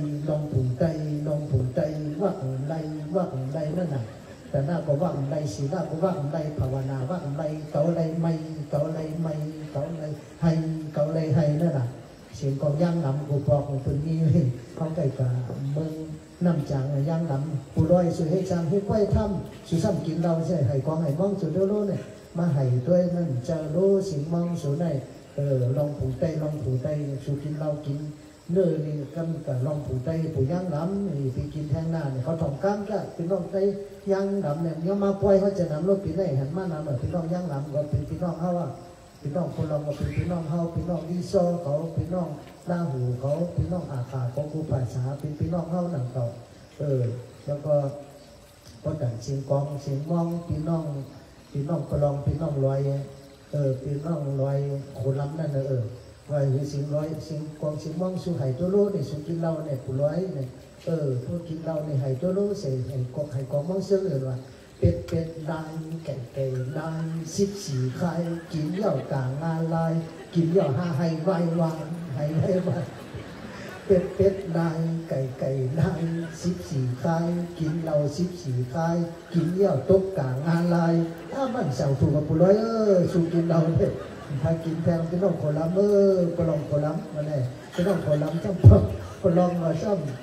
ว่าของไรนั่นน่ะแต่หน้าก็ว่าของไรสีหน้าก็ว่าของไรภาวนาว่าของไรเกาไรไม่เกาไรให้นั่นน่ะเสียงกองย่างลำกูบอกของตัวนี้เขาใกล้กับเมืองน้ำจางย่างลำปูร้อยสุให้จางให้ไว้ทำสุซ้ำกินเราใช่ให้กองให้มองสุดเร็วๆเนี่ยมาให้ด้วยนั่นจะรู้สิ่งมองสุดในลองผูไตสุกินเรากินเนื้อนี่กันกับลองผูไตผูย่างลำนี่ไปกินแทงหน้าเนี่ยเขาถ่อมก้ามก็เป็นลองไตย่างลำเนี่ยเนี้ยมาปล่อยเขาจะนำรถปีได้หันมาน้ำแบบเป็นลองย่างลำก็เป็นพี่น้องเขาว่าพี่น้องคนลองก็เป็นพี่น้องเขาพี่น้องดีโซเขาพี่น้องลาหูเขาพี่น้องอาขาของครูภาษาเป็นพี่น้องเขาหนังต่อแล้วก็แต่งเสียงกองเสียงมองพี่น้องก็ลองพี่น้องลอยพี่น้องลอยโคล้ำนั่นว่าหรือเสียงลอยเสียงกองเสียงมองสู่ไห่ตัวโลเนี่ยสู่กินเราเนี่ยผู้ลอยเนี่ยพวกกินเราเนี่ยไห่ตัวโลเสียไห่กองมองเสื่อเลยว่าเป็ดลายไก่ลาย14 ไข่กินเหย่ากางงาลายกินเหย่า5 ไห่ไวไห่เป็ดลายไก่ลาย14 ไข่กินเรา14 ไข่กินเหย่าตกกางงาลายถ้ามันเสาถูกกับปุร้อยสู่กินเราเนี่ยถ้ากินแพงพี่น้องโคล้ำปลองโคล้ำมาแน่พี่น้องโคล้ำจ้ำปลองมาซ้ำ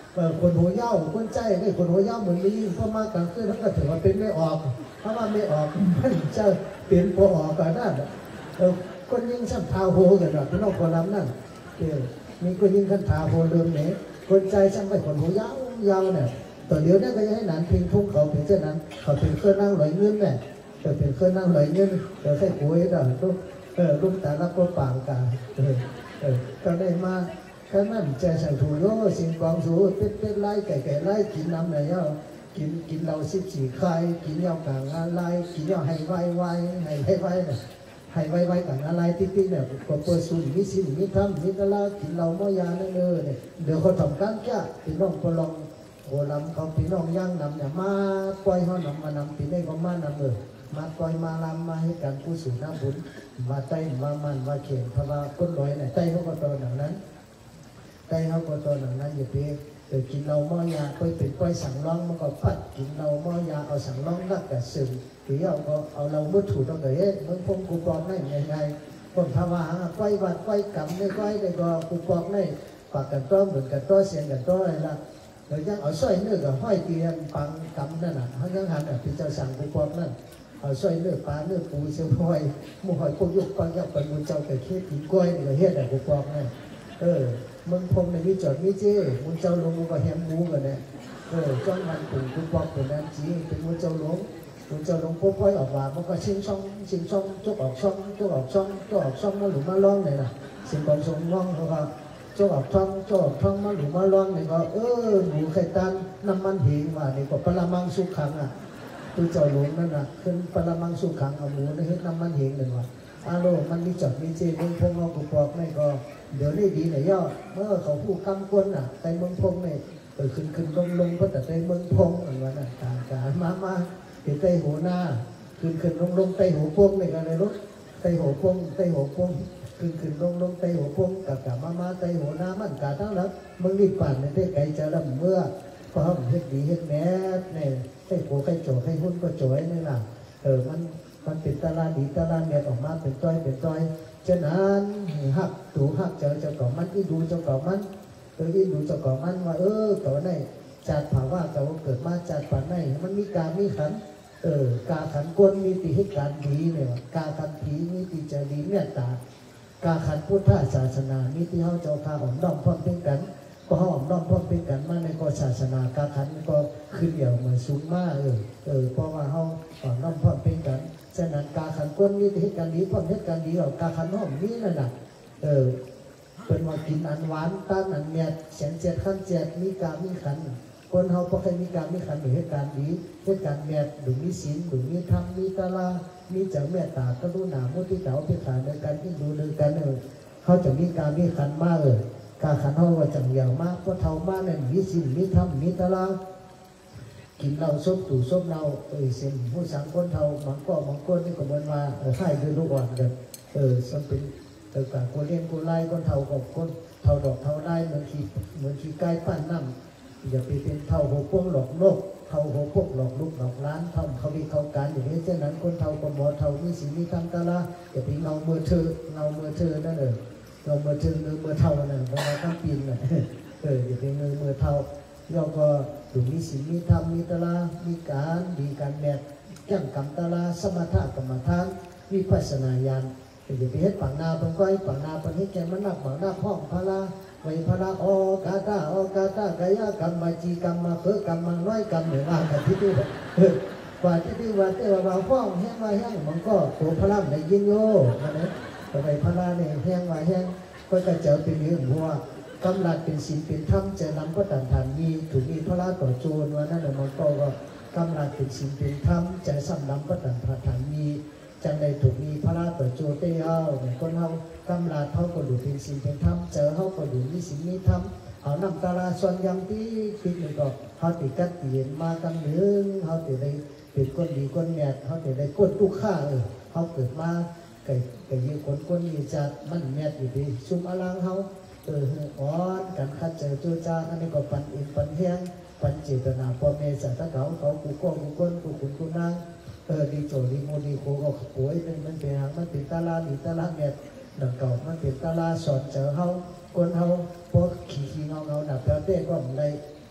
คนหัวเย้าคนใจไอ้คนหัวเย้าเหมือนนี้พอมากลางคืนเขาก็ถือว่าเป็นไม่ออกเพราะว่าไม่ออกมันจะเปลี่ยนพอออกกันนั่นคนยิ่งชั้นเท้าโหกันแบบพี่น้องคนนั้นนั่นมีคนยิ่งขั้นเท้าโหเดิมเนี่ยคนใจช่างไปคนหัวเย้าเนี่ยตอนเดียวนี่ก็ยังให้หนานพิงทุ่งเขาเป็นเช่นนั้นเขาเป็นเครื่องนั่งลอยเงินเนี่ยเป็นเครื่องนั่งลอยเงินใส่ปุ๋ยด่างลูกแต่ละก็ปางกันก็ได้มาขนั้นใจสั่งถูโยสิ่งกองสูเป็ดไล่ไก่ไล่กินน้ำไหนเนาะกินเรา14ไข่กินยาวกลางอะไรกินยาวให้ไวเนี่ยให้ไวกลางอะไรติ๊กเนี่ยก็เปิดสูตรมีสิ่งมีทำมีตลาดกินเราเมื่อยานั่นเนี่ยเดี๋ยวเขาทำการแก่พี่น้องพลองโอลำเขาพี่น้องย่างนำเนี่ยมาปล่อยเขานำมานำปีนี้ก็มานำมาปล่อยมาลำมาให้กันผู้สูงน้ำบุญมาไต่มามันมาเขียนเพราะว่าก้นลอยเนี่ยไต่เขาก็ตอนหนังนั้นไต่เขาก็ตอนหนังนั้นอย่าไปกินเราเมายาไปเป็นก้อยสั่งร้องมันก็ปัดกินเราเมายาเอาสั่งร้องรักแต่ซึมหรือเอาเราเมื่อถูกต้องเลยมึงพงกูปอกได้ยังไงคนทว่าก้อยวัดก้อยกำได้ก้อยได้ก็กูปอกได้ปากกันต้อเหมือนกันต้อเสียงกันต้ออะไรละเดี๋ยวยังเอาสร้อยเนื้อกับห้อยเตียนปังกำนั่นน่ะเขายังหันอ่ะพี่เจ้าสั่งกูปอกนั่นเอาสร้อยเนื้อปลาเนื้อปูเสียห้อยมูหอยพวกยุกปังยับปันมูเจ้าแต่เคี้ยวกินก้อยนี่ก็เฮ็ดแต่กูปอกนั่นมึงพงในมีจอดมีเจ้มึงเจ้าลงมึงก็แฮมหมูกันเนี่ยจ้องมันปุ่งกูปอกเป็นน้ำจีเป็นมึงเจ้าลงปุ๊บค่อยออกมามันก็ชิงช่องจุกออกช่องมาหลุมมาล่องเนี่ยนะสิ่งของทรงล่องเขาก็จุกออกช่องมาหลุมมาล่องเนี่ยก็หมูไข่ตันน้ำมันหิงมาเนี่ยก็ปลามังสุขังอ่ะตัวเจ้าหลงนั่นน่ะขึ้นปลามังสุขังเอาหมูในเฮ็ดน้ำมันหิงเลยว่ะอารมณ์มันมีจอดมีเจ้มึงพงเอากูปอกนี่ก็เดี๋ยวนี้ดีหน่อยย่อเมื่อเขาพูดกำกวนอ่ะแต่เมืองพงเนี่ยขึ้นลงเพราะแต่ในเมืองพงอะไรวะน่ะการมาติดไตหัวหน้าขึ้นลงไตหัวพงในกันเลยรถไตหัวพงขึ้นลงไตหัวพงกับมาไตหัวหน้ามันกาทั้งนั้นมึงรีบปั่นในเทไก่จะลำเมื่อเพราะเฮ็ดดีเฮ็ดแม่เนี่ยไตโผไก่โจไก่หุ้นก็โจยนี่ล่ะมันเป็นตารางดีตารางเนี่ยออกมาเป็นต้อยฉะนั้นหักเจ้าก่อมันที่ดูเจ้าก่อมันที่ดูเจ้าก่อมันว่าต่อไหนจัดผ่าว่าแต่ว่าเกิดมาจัดผ่าไหนมันมีการมีขันกาขันก้นมีติให้การดีเนี่ยกาขันผีมีติจะดีเมตตากาขันพุทธศาสนามีติเขาเจ้าพาอ่อมน้อมพร้อมเป็นกันก็เขาอ่อมน้อมพร้อมเป็นกันมาในกศาสนากาขันก็ขึ้นเดี่ยวเหมือนสูงมากเพราะว่าเขาอ่อมน้อมพร้อมเป็นกันฉะนั้นกาขันก้นมีติให้การดีพร้อมให้การดีกาขันห้อมนี้นั่นแหละเป็นว่ากินอันหวานต้านอันเมียดแสนเจ็ดขั้นเจ็ดมีกามีขันคนเขาพอใครมีการมีขันหรือเหตุการณ์ดีเหตุการณ์เมียดหรือมีศีลหรือมีธรรมมีตาลามีเจ้าเมตตากรุณามุทิตาอุเบกขาในการที่ดูในกันเขาจะมีการมีขันมากการขันเขาว่าจังยาวมากเพราะเท่ามากเนี่ยมีศีลมีธรรมมีตาลากินเราส้มตู่ส้มเราเส้นผู้สังคนเท่าบางก้นนี่ก็เหมือนว่าให้ด้วยลูกอ่อนกันสัมเป็นการคนเลี้ยงคนไล่คนเท่ากับคนเท่าดอกเท่าไล่เหมือนขี้ไก่ปั้นน้ำอย่าไปเป็นเท่าหัวพวงหลอกโลกเท่าหัวพวกหลอกลูกหลอกล้านทำเขามีเขาการอย่างนี้เช่นนั้นคนเท่ากับหมอเท่ามีสีมีธรรมตาละอย่าไปเงาเมื่อเธอนั่นเงาเมื่อเธอนั่นเมื่อเท่านั่นเราต้องปีนน่ะอย่าไปเมื่อเท่าย่อก็ถึงมีสีมีธรรมมีตาละมีการดีการแมทแก้มกำตาละสมถะกรรมฐานวิปัสสนาญาณอย่าไปเฮ็ดปังนาเป็นก้อยปังนาเป็นให้แกมันนักปังนาห้องพละไว้พระกาตากายกรรมมาจีกรรมมาเพื่อกรรมมาน้อยกรรมเหนือว่ากันที่ดูกว่าที่ว่าแต่ว่าฟ้องแห้งว่าแห้งมันก็ตัวพระในยินโย่นะต่อไปพระเนี่ยแห้งว่าแห้งก็จะเจอเป็นเรื่องหัวกำลังเป็นศีลเป็นธรรมจะนำก็ตันฐานมีถูกมีพระต่อโจรว่านั่นแหละมันก็กำลังเป็นศีลเป็นธรรมจะสั่งนำก็ตันฐานมีจังในถูกมีพระราต่อโจเต้เอาเนี่ยคนเขากำลาเขาก็ดูเป็นสิ่งเป็นธรรมเจอเขาก็ดูมีสิ่งมีธรรมเอานำตาลาส่วนยังที่คิดเลยก็เขาติดกัดเปลี่ยนมากันหนึ่งเขาติดได้เป็นคนดีคนแง่เขาติดได้ก้นตุกข้าเขาเกิดมาไก่ยืนคนมีจัดมันแง่อยู่ดีซุ่มอลังเขาอ่อนกันคัดเจอจูจ้าอันนี้ก็ปันอินปันแห้งปันเจตนาพ่อแม่สัตว์เขากูก้องกูก้นกูขุนกูนางดีโจดีโมดีโคก็ป่วยเป็นมันเป็นหางมันเป็นตาลาดีตาลาเม็ดดังเก่ามันเป็นตาลาสอนเจอเฮาคนเฮาพวกขี้เงาหนับแล้วเต้ก็มันได้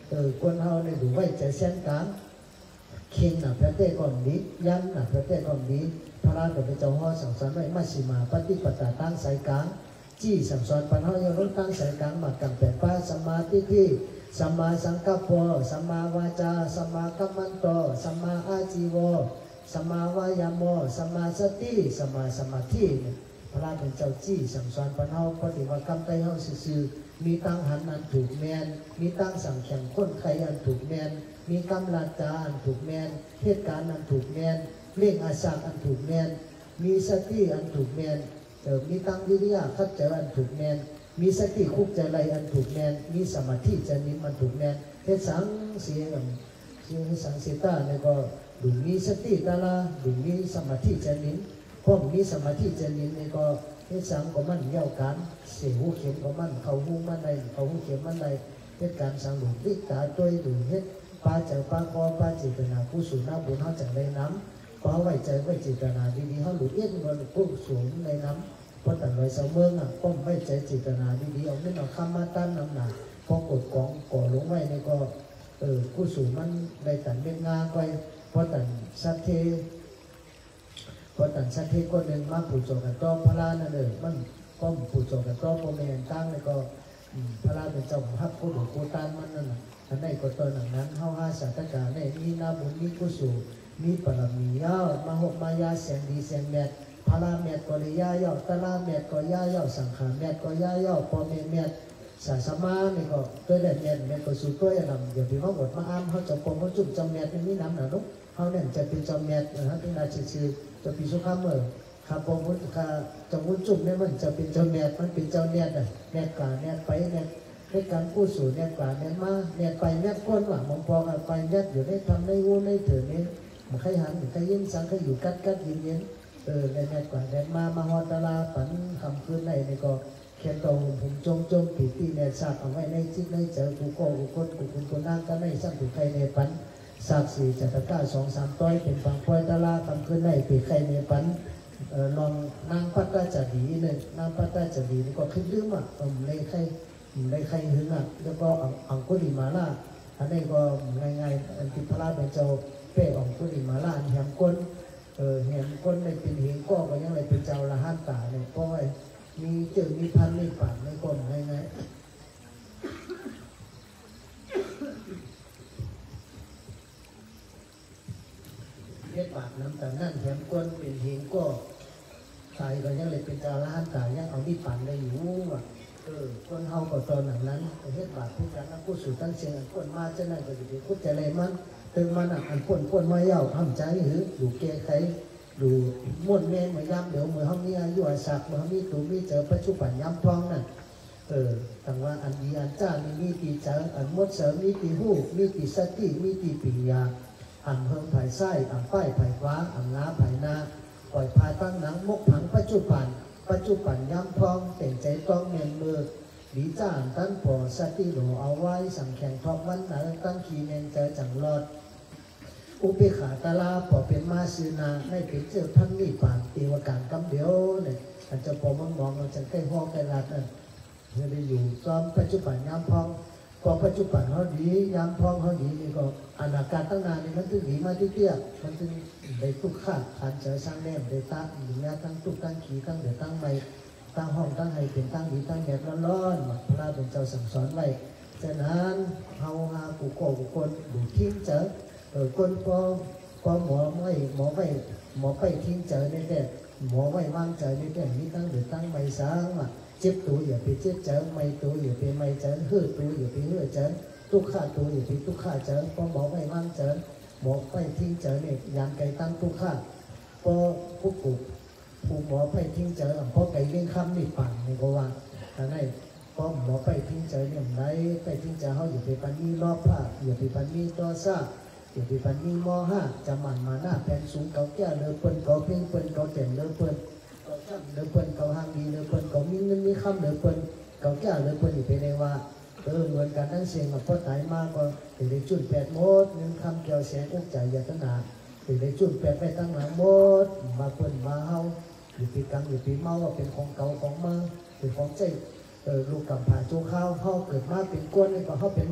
คนเฮาในดูไว้ใจเส้นกลางเข่งหนักพระเต้ก่อนนี้ยันหนักพระเต้ก่อนนี้พระราชเป็นเจ้าห้อสั่งสอนไว้มัชฌิมาปฏิปตาตั้งสายกลางจี้สั่งสอนปัญหาอย่างรถตั้งสายกลางมากันแต่ป้าสมาธิที่สัมมาสังกัปปะสัมมาวาจาสัมมากัมมันโตสัมมาอาจีวะสัมมาวายามะสัมมาสติสัมมาสมาธิพระราชเป็นเจ้าจี้สั่งสอนปัญหาปฏิวัติกรรมใจเฮาซื่อมีตั้งหันอันถูกแมนมีตั้งสั่งแข่งคนใครอันถูกแมนมีกำลังจาอันถูกแมนเหตุการณ์อันถูกแมนเรื่องอาสาอันถูกแมนมีสติอันถูกแมนมีตั้งวิริยะคัดเจริญอันถูกแมนมีสติคุกใจไรอันถูกแมนมีสมาธิใจนิ่มอันถูกแมนเหตุสังเสียงสังเสตาเนี่ยก็ดูมีสติตาลาดูมีสมาธิใจนิ่มพร้อมมีสมาธิใจนิ่มเนี่ยก็เหตุสังก็มันเย่ากันเสียหูเข็มก็มันเขาหูมันในเขาหูเข็มมันในเหตุการณ์สังหลุดวิตาตัวดูเหตุปาเจอปาคอปาจิตนาผู้สูงน้ำบุญเขาจากในน้ำพอไว้ใจไว้จิตนาดีๆเขาหลุดเอี้ยนเงินผู้สูงในน้ำเพราะแต่ลอยเสมอป้อมไว้ใจจิตนาดีๆเอาไม่เอาข้ามมาต้านน้ำหนักพอกดกองก่อลงไว้ในก็ผู้สูงมันได้แต่เม็ดงาไปเพราะแต่สัตเทเพราะแต่สัตเทคนหนึ่งมาผูกโจกันต้อพระรานั่นเลยมันป้อมผูกโจกันต้อโปรเมนตั้งในก็พระราเป็นเจ้าพักผู้ดูผู้ต้านมันนั่นแหละอันในก็ตัวหนังนั้นเฮาหาสัตตกาในมีนาบุญมีกุศลมีปรมียาวมหกมายาเสียงดีเสียงแมทพลาเมตก็เลยยาเย้าตลาเมตก็ยาเย้าสังขารเมตก็ยาเย้าปอเมตสาสมานี่ก็ตัวเด่นเมตก็สู่ตัวอย่างนั้นอย่าไปว่าบทมาอ้ามเขาจะปองเขาจุ่มจำเมตมีน้ำหนาลุกเขาเนี่ยจะเป็นจำเมตนะที่นาชื่อจะปีสุขามข้าปองพุทธข้าจงวุ้นจุ่มเนี่ยมันจะเป็นเจ้าเมตมันเป็นเจ้าเมตเมตกาเมตไปเมตในการกู้สู่เนี่ยกว่าเนี่ยมาเนี่ยไปเนี่ยก้นหวังมองพองไปเนี่ยอยู่ในทำในวูในถือนี้มันใครหันมันใครยิ้มสังใครอยู่กัดยิ้มเนี่ยกว่าเนี่ยมาฮอตลาฝันคำคืนในนี่ก็เขียนตัวผมจงปีตีเนี่ยสักเอาไว้ในจิตในเจอกูโก้กูคนกูคุณคนนั่งก็ในสักถึงใครในปันสักสี่จัตตา2-3ต้อยเป็นฝั่งพอยตลาคำคืนในปีใครในปันลองนางปัตตาจะดีเนี่ยนางปัตตาจะดีนี่ก็ขึ้นลืมอ่ะเลยใครได้ใครหึงอ่ะแล้วก็อังคุลิมาล่าอันนี้ก็ง่ายๆอันที่พระราชเป็นเจ้าเป้อังคุลิมาล่าแหมก้นแหมก้นในเป็นหิงก็ยังเลยเป็นเจ้าละหันตาเนี่ยเพราะว่ามีเจือมีพันมีป่าในก้นง่ายๆเรียกปากน้ำแต่นั่นแหมก้นเป็นหิงก็ตายก็ยังเลยเป็นเจ้าละหันตายังเอาที่ปั่นได้อยู่อ่ะคนเฮาก็ตอนหนังนั้นเฮ็ดบาปผู้กันผู้สู่ตั้งเชียงคนมาจะนั่นก็จะเป็นคุดใจเลยมันถึงมันอันคนมาเย้าทำใจหรือดูเกใครดูม้วนแม่มาย้ำเดี๋ยวเมื่อห้องนี้อายุอาศักเมื่อห้องนี้ตัวมีเจอปัจจุบันย้ำท้องนั่นต่างว่าอันดีอันจ้ามีตีเจออันมดเสริมมีตีหูมีตีสติมีตีปิญญาอันเพิ่มไผ่ไส้อันป้ายไผ่ฟ้าอันล้าไผ่นาปล่อยพาตั้งหนังมกผังปัจจุบันย้ำพองเต่งใจต้องเมียนมือดีจ้าตั้งปอสติโหลเอาไว้สั่งแข่งทองวันหนาตั้งขีเมียนใจจังรอดอุเบกขาตาลาปอเป็นมาซีนาไม่เป็นเจ้าท่านมีป่านตีวการกำเดียวเนี่ยอาจจะพอมองเราจะใกล้ห้องใกล้รัดนั่นจะได้อยู่ซ้อมปัจจุบันย้ำพองพอปัจจุบันเขาดีย้ำพองเขาดีนี่ก็อนาการตั้งนานนี่มันถึงดีมาที่เตี้ยมันถึงได้ทุกข้าขันเจอสร้างแนมได้ตั้งหรือแม้ตั้งตุกตั้งขีตั้งเดือตั้งใบตั้งห้องตั้งให้เป็นตั้งดีตั้งแบบร้อนๆพระเป็นเจ้าสั่งสอนไว้ฉะนั้นเฮาหากูโกกูคนดูทิ้งเจอคนพอหมอไปทิ้งเจอในแต่หมอไว้วางเจอในแต่นี้ตั้งหรือตั้งใบสางมาเจ็บตัวอย่าไปเจ็บเจอไม่ตัวอย่าไปไม่เจอเหื่อตัวอย่าไปเหื่อเจอทุกข้าตัวอย่าไปทุกข้าเจอพอหมอไว้วางเจอหมอไปทิ้งเจอเนี่ยยามไก่ตั้งทุกข้าพอผู้หมอไปทิ้งเจอพอไก่เลี้ยงคำนี่ปั่นนี่ก็ว่าแต่ไหนพอหมอไปทิ้งเจอเนี่ยไหนไปทิ้งเจอเขาอย่าไปปันนี้รอบผ้าอย่าไปปันนี้ตัวซ่าอย่าไปปันนี้ม.5จะหมั่นมาหน้าแผ่นสูงเก่าแก่เลือเปิ้นเก่าเพ่งเปิ้นเก่าเต็มเลือเปิ้นเก่าจ้ำเลือเปิ้นเก่าหางดีเลือเปิ้นเก่ามีเงินมีคำเลือเปิ้นเก่าแก่เลือเปิ้นอยู่ไปในว่าเหมือนกันทั้งเสียงกับพ่อตายมากก็ถึงได้จุดแปดโมดเงินคำเกี่ยวแสงอุกใจยาตนาถึงได้จุดแปดไปตั้งหลังโมดมาเปิ้นมาเฮาอยู่ปีกังอยู่ปีเมาว่าเป็นของเก่าของเมืองเป็นของใจลูกกำพร้าจูข้าวเขาเกิดมาเป็นก้นนี่ก็เขา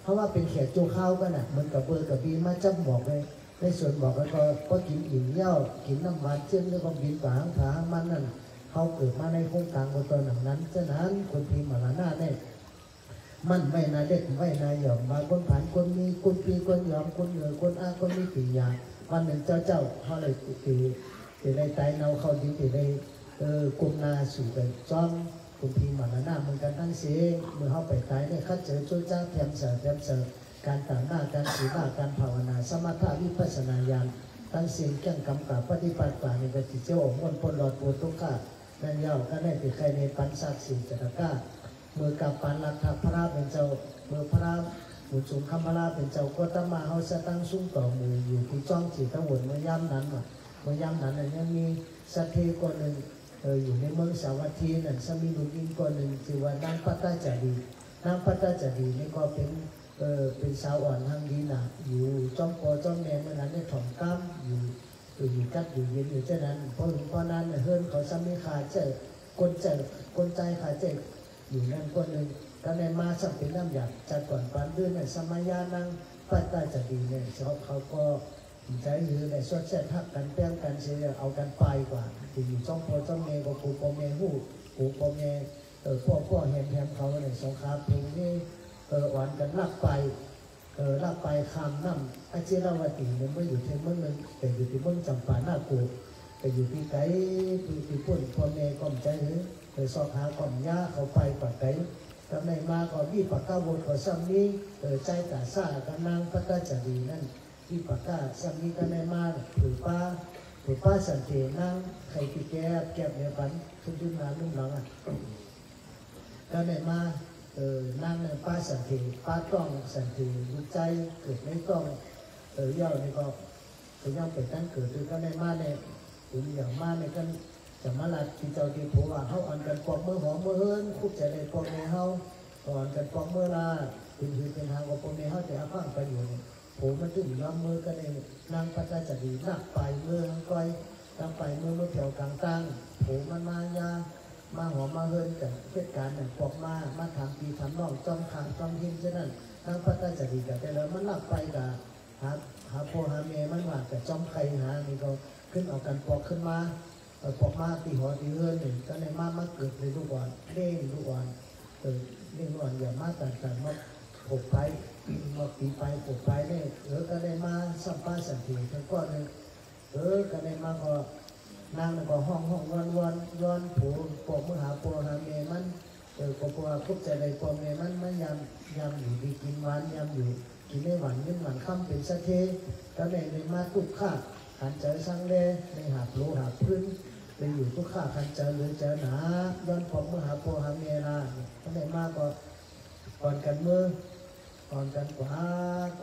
เขาว่าเป็นแขกโจข้าวกันน่ะมันกับเบอร์กับบีมาจับบอกเลยในส่วนบอกก็กินอิ่มเย่ากินน้ำหวานเชื่อมด้วยความบินฝางผามันนั่นเขาเกิดมาในโครงการบนตัวหนังนั้นฉะนั้นคนพิมพ์มาลาหน้าเนี่ยมันไม่นาเด็กไม่นาหย่อมมาคนผ่านคนมีคนปีคนหย่อมคนเหนือคนอ้าคนมีกี่อย่างวันหนึ่งเจ้าเขาเลยตีได้ตายเนาเขาดีตีได้กุมนาสู่ไปจ้องคนพิมพ์มาลาหน้าเหมือนกันทั้งเสียเมื่อเขาไปตายเนี่ยคัดเจอช่วยจ้างแถมเสริมการต่างหน้าการสีหน้าการภาวนาสมถะวิปัสสนาญาณตั้งเสียงแก่งกำกับปฏิบัติป่าในกติเจ้าองค์วนพลหลอดปวดทุกข์นั่นเย้าก็ได้ติดใครในปันสักสิ่งจัตก้าเมื่อกับปันลักทักพระเป็นเจ้าเมื่อพระบุญสูงคำพระเป็นเจ้าก็ตั้งมาเขาจะตั้งซุ้มต่อมืออยู่ที่จ้องจีตะวันเมื่อย่ำนั้นเมื่อย่ำนั้นยังมีสัตเทคนหนึ่งอยู่ในเมืองสาวัตถีนั่นสมีลุกินคนหนึ่งชื่อว่านางปัตตาจารีนางปัตตาจารีนี่ก็เป็นสาวอ่อนทางดีนะอยู่จ้องปอจ้องแนมเมื่อนั้นได้ถ่อมกล้ามอยู่กัดอยู่เย็นอยู่เช่นนั้นพอถึงพอนั้นเฮิร์นเขาซ้ำไม่ขาดเจคนใจขาดเจอยู่นั่นคนหนึ่งก็ในมาสัมเป็นน้ำหยาบจัดก่อนปันด้วยในสมัยยานังปัตตาจะดีเนี่ยเขาก็ใจหรือในสวดเสร็จทักกันแป้งกันเสียเอากันไปกว่าที่อยู่จ้องพอจ้องเมย์ก็ปูปอเมย์หูปูปอเมย์พ่อแฮมเขาในสงครามเพลงนี้หวานกันลักไปคำน้ำอาเจราวตีเนี่ยไม่อยู่ที่เมืองนึงแต่อยู่ที่เมืองจำปาหน้ากูแต่อยู่ที่ไกลที่พุ่นพ่อแม่ก็ใจหรือสอบหาก่อนย่าเขาไปกว่าไกลทำไมมาก็มีปากกาบนก็ซ้ำนี้ใจตาซ่ากันนางปัตตาจารีนั่นมีปากกาซ้ำนี้กันในมาผือป้าสันเทนั่งใครที่แก้เนี่ยปันขึ้นมาลุ่มหลังกันในมานั่งในป้าสันติป้าต้องสันติรู้ใจเกิดไม่ต้องย่อนี่ก็ย่อเป็นตั้งเกิดด้วยก็ในมาในถึงอย่างมาในกันจะมาลัดที่เจ้าที่ผัวเขาอ่อนกันปอกเมื่อหอมเมื่อเฮิร์นคุบใจในปอกในเขาอ่อนกันปอกเมื่อลาเป็นทางของปอกในเขาแต่อาฟังไปอยู่ผมมันถึงย้อมมือกันในนางปัจจัยดีนักไปเมื่อก้อยนักไปเมื่อแถวกลางตั้งผมมันมายามาหอมมาเฮินกับเหตุการณ์เนี่ยปอกมาทำปีทำน่องจ้องทางจ้องหินฉะนั้นทั้งพัฒนาจะดีกับแต่แล้วมันหลับไปกับหาพ่อหาเมย์มันว่าแต่จ้องใครหานี่ก็ขึ้นเอากันปอกขึ้นมาปอกมาตีหัวตีเฮินหนึ่งก็ในมาเกิดในลูกอ่อนเล่นลูกอ่อนเล่นลูกอ่อนอย่ามาต่างมาปกไปมาปีไปปกไปเนี่ยก็ได้มาสัมภาษณ์สันติทั้งก้อนเลยก็ได้มาก็นางก็ห้องวันผูปอกมือหาปอหาเมมันปอกคุบใจในปอเมมันยำอยู่ดีกินหวานยำอยู่กินไม่หวานเงินหวานค่ำเป็นสักเทก็ในมาตุกข้าหันเจอสังเลในหาโลหาพื้นไปอยู่ตุกข้าหันเจอหรือเจอหนาย้อนปอกมือหาปอหาเมลาก็ในมาก็ก่อนกันมือก่อนกันกว่า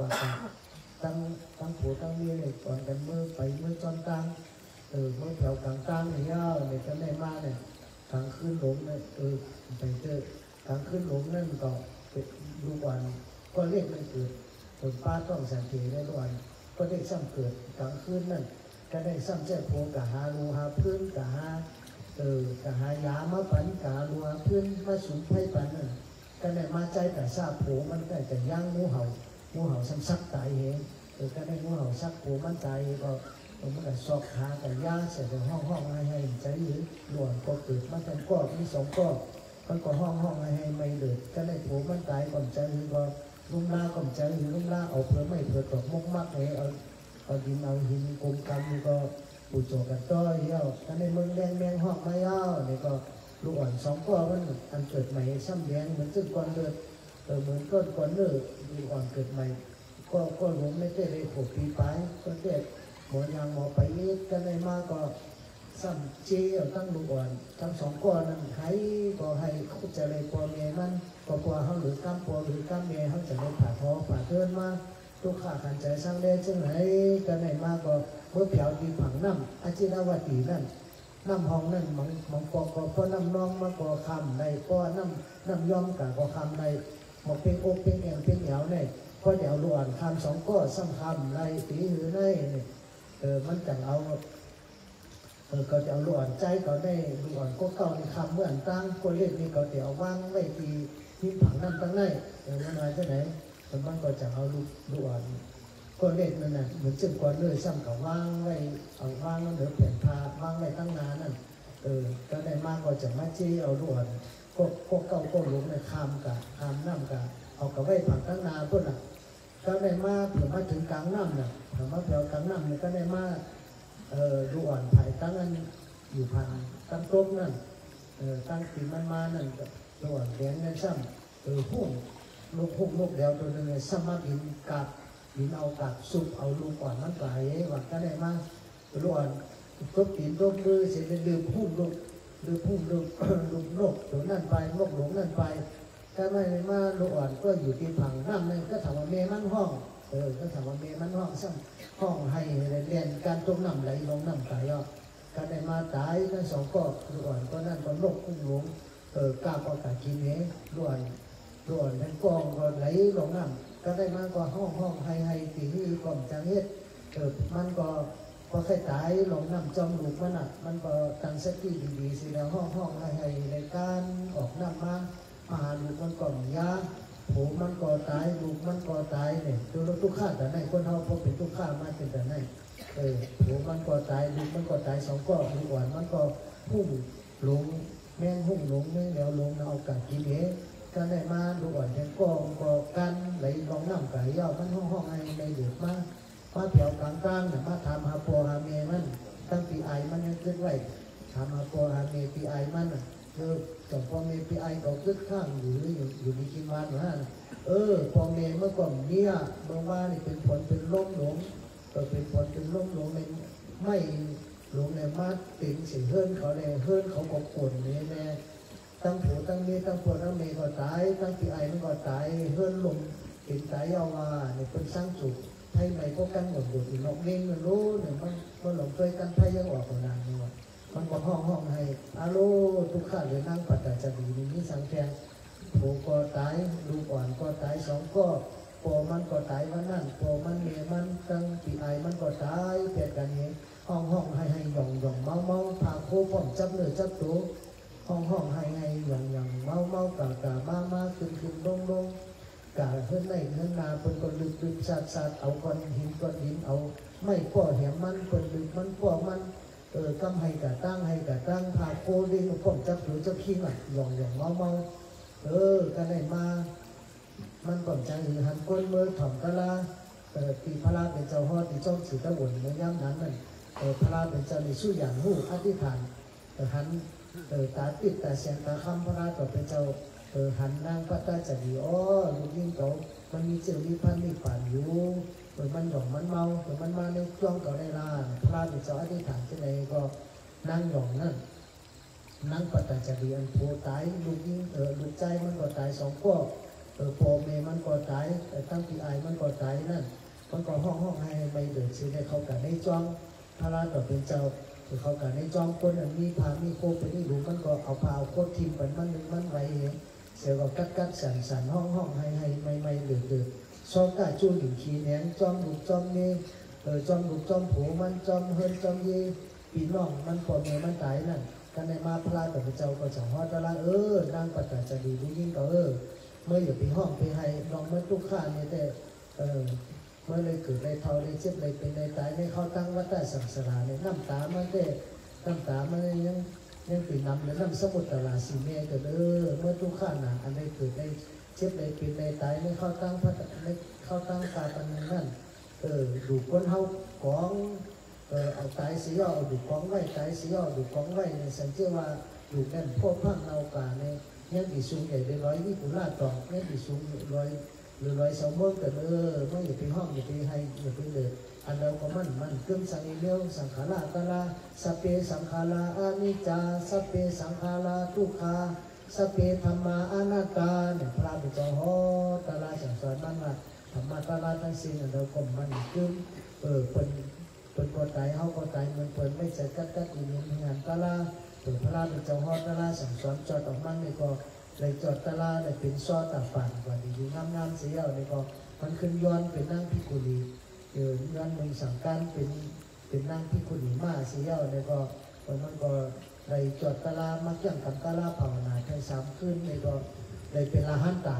ตั้งผัวตั้งเมียเลยก่อนกันมือไปมือจอนตังเมื่อแถวกลางๆเนี่ยเนี่ยก็ได้มาเนี่ยกลางคืนหลงเนี่ยไปเจอกลางคืนหลงนั่นก็ดูวันก็เรียกมันเกิดคนป้าต้องสังเกตได้ด้วยก็ได้ซ้ำเกิดกลางคืนนั่นก็ได้ซ้ำเจ้าโพกะหาลูหาพื้นกะหายามาปันกะลูหาพื้นมาสูงไพ่ปันนั่นก็ได้มาใจแต่ทราบโผมันก็จะย่างงูเห่าซ้ำซักตายเองก็ได้งูเห่าซักโผมันตายก็ผมก็สอบหาแต่ย่าเสร็จห้องให้ใจหรือหลวนก็เกิดมันเป็นก้อนมี2 ก้อนมันก็ห้องให้ไม่เดือดก็เลยผมมันตายก่อนใจหรือก็ลุ่มล่าก่อนใจหรือลุ่มล่าเอาเพื่อไม่เพื่อตกมุกมักเลยเอาดินเอาหินกลมกันนี่ก็ปูโจกันต้อยเย้าก็ในเมืองแดงห้องไม้เย้านี่ก็ลูกอ่อน2 ก้อนมันอันเกิดใหม่ซ้ำแดงเหมือนซึ่งก้อนเลือดเหมือนก้อนเลือดลูกอ่อนเกิดใหม่ก็หลงไม่ได้เลยผูกปีไปก็เด็ดหมอยางหมอไปเล็กกันได้มากก็ซ้ำเจียวตั้งลูกอ่อนทั้ง2 ก้อนนั้นให้ก็ให้เขาจะเลยปอเมมันก็กว่าเขาหรือก้ามปอหรือก้ามเมเขาจะเลยผ่าท้องผ่าเทินมาทุกข้าขันใจสร้างเล่นซึ่งไหนกันได้มากก็เมื่อเผียวดีผังน้ำอาจินาวตีนั่นน้ำห้องนั่นมังปอกก็พอน้ำน้องมาก่อคำในพอน้ำย่อมกับก่อคำในหมกเป็นอกเป็นแองเป็นเหนียวในพอเดี๋ยวล้วนคำ2 ก้อนซ้ำคำในตีหือในมันจังเอาก็จะเอาล้วนใจก็ได้ล้วนก็เก่าในคำเหมือนตั้งคนเล่นนี่ก็เดี๋ยวว่างไว้ทีที่ผังน้ำตั้งในมันอะไรที่ไหนมันก็จะเอาลูกอ่อนก็เล็กนั่นน่ะเหมือนจึงก่อนเลยซ้ำกับว่างไว้เอาว่างเหลือแผ่นผ้าว่างไว้ตั้งนานนั่นก็ได้มากก็จะมาจี้เอาลูกอ่อนก็เก่าก็หลงในคำน้ำกับเอากับไว้ผังตั้งนาพุ่นน่ะก็ได้มาเผื่อมาถึงกลางน้ำน่ะเผื่อมาเผื่อกลางน้ำเนี่ยก็ได้มาลูกอ่อนถ่ายตั้งนั้นอยู่พันตั้งต้มนั่นตั้งปีมันมานั่นลูกอ่อนแดงเงินซ้ำพุ่งลูกเดียวตัวนึงซ้ำมาบินกับบินเอากับซุปเอาลูกอ่อนมันไหลว่าก็ได้มาลูกอ่อนตบปีนตบมือเสร็จเลยลืมพุ่งลูกนกตัวนั่นไปนกหลงนั่นไปถ้าไม่มาลูกอ่อนก็อยู่ที่ผังน้ำนั่นก็ถามว่าเมมันห้องก็ถามว่าเมมันห้องซ้ำห้องให้เรียนการต้มน้ำไหลลงน้ำไหลก็ได้มาตายทั้งสองก็ลูกอ่อนก็นั่นก็นกพุ่งหลงกาบอากาศกินเนี้ยลูกอ่อนเป็นกองก็ไหลลงน้ำก็ได้มาก็ห้องให้ตีนี่ก่อนจังเฮ็ดมันก็พอใครตายลงน้ำจอมลูกมันก็ตั้งสติดีๆสิแล้วห้องให้ในการออกน้ำมาหาลูกมันก่อนยาผมมันก็ตายลูกมันก็ตายเนี่ยตัวเราทุกข้าแต่ไหนคนเฮาพอเป็นทุกข้ามาเป็นแต่ไหนผมมันก็ตายลูกมันก็ตายสองก็ลูกอ่อนมันก็พุ่งหลงแม่งหุ่งหลงแม่งแล้วหลงเอากากินเองก็ได้มาลูกอ่อนยังก็กันไหลลงน้ำไก่ย่อมันห้องให้ในเดือดมาเผียวกลางๆเนี่ยมาทำหาปัวหาเมมันตั้งปีไอมันยังขึ้นไว้ทำหาปัวหาเมปีไอมันจบพอเมปีไอก็ขึ้นข้างอยู่ในกินวันนะพอเมเมื่อก่อนเนี่ยเมื่อว่านี่เป็นผลเป็นล้มหลงเป็นผลเป็นล้มหลงในไม่หลงในมาติ่งสิเฮิร์นเขาเลยเฮิร์นเขาก็กดเนี่ยแน่ตั้งผัวตั้งเมตั้งผัวตั้งเมก็ตายตั้งปีไอมันก็ตายเฮิร์นลงติดตายเอาว่าเนี่ยเป็นสร้างสุขไทยใหม่ก็กันหมดอีกนกเล่งมันรู้เนี่ยมันหลงเคยกันไทยยังออกนานเนี่ยมันก็ห้องให้อาโลทุกข้าเลยนั่งปัตตาจะดีนี่สังแกงโผก็ตายลูกอ่อนก็ตายสองก็พอมันก็ตายวันนั้นพอมันเมียมันตั้งปีไอมันก็ตายเปลี่ยนกันเองห้องให้หย่องเมาพาโคป้อมจับเนื้อจับตัวห้องให้หย่องเมากะมาขึ้นลงกาเพื่อนในเงินนาเพิ่นก็ลึกซาดเอาก้อนหินเอาไม่ป้อแหมมันเพิ่นลึกมันป้อมันกำให้กะตั้งพาโคดิ้งป้อมจับหรือจับขี้มันหย่องเมาก็ได้มามันก่อนจังหือหันก้นเมื่อถ่อมกะลาตีพระราเป็นเจ้าฮอดที่จ้องสือตะวันในย่ำนั้นนั่นพระราเป็นเจ้าในสู้อย่างหู้อธิษฐานหันตาติดตาเสียงตาคำพระราต่อเป็นเจ้าหันนางพระตาจะดีลูกยิ่งโตมันมีเจ้ามีพันมีป่านอยู่มันหย่องมันเมามันมาในจ้องเก่าในลาพระเป็นเจ้าอธิษฐานที่ไหนก็นั่งหย่องนั่นนั่งปตจดีอันโพตายลูกยิ่งลูกใจมันก็ตายสองพวกพอเมมันก็ตายตั้งปีไอมันก็ตายนั่นมันก็ห้องให้ไม่เดือดสิได้เขากันในจ้องพระราต่อเป็นเจ้าเขากันในจ้องคนอันมีพามีโคเป็นนี่รู้มันก็เอาพาโคทิมเป็นมันไว้เองเสียก็กัดสั่นห้องให้ไม่เดือดซอกกาจูหลิงขีแหนงจ้องลูกจ้องนี่จ้องลูกจ้องผูมันจ้องเฮิร์นจ้องยีปีน้องมันพอเมมันตายนั่นกันในมาพระต่อเป็นเจ้าก็จะฮอดละนางปัตตาจะดีลูกยิ่งก็เมื่ออยู่ปีห้องปีให้ลองเมื่อทุกข้าเนี่ยแต่เมื่อเลยเกิดเลยเท่าเลยเจ็บเลยเป็นเลยตายในเขาตั้งวัดแต่สังสารเนี่ยน้ำตามันแต่น้ำตามันยังปีนำเลยน้ำสมุทรตลาสีเมฆก็เมื่อทุกข้าน่ะอันใดเกิดเลยเจ็บเลยเป็นเลยตายในเขาตั้งพระในเขาตั้งตาตันนั่นดูคนเฮากองเอาตายเสียเอาดูกองไว้ตายเสียเอาดูกองไว้ในสันเชื่อว่าดูแน่นพวกพังเอากาในยังดีสูงใหญ่ได้ร้อยนี่กุลาตองยังดีสูงร้อยสองเมื่อแต่ไม่อยู่ที่ห้องอยู่ที่ให้อยู่ที่เดือดอันเราก็มันเครื่องสังเดียวสังขาราตาลาสเปสังขาราอานิจจาสเปสังขาราทุกขาสเปธรรมาอนัตตาเนี่ยพระบุตรฮอตาลาสั่งสอนมันว่าธรรมะตาลาทั้งสิ้นเราก็มันขึ้นเป็นก็ตายเขาก็ตายมันเปิดไม่ใช่กัดอีกงานตาลาพระเป็นเจ้าฮอดตาลาสั่งสอนจอดออกมั่งนี่ก็เลยจอดตาลาเลยเป็นซ้อตาฝันกว่าดีงามเสียนี่ก็มันขึ้นย้อนเป็นนั่งพิกุลีย้อนมึงสั่งการเป็นนั่งพิกุลีมาเสียนี่ก็มันก็เลยจอดตาลามักยังกับตาลาภาวนาทั้ง3 คืนนี่ก็เลยเป็นละหันตา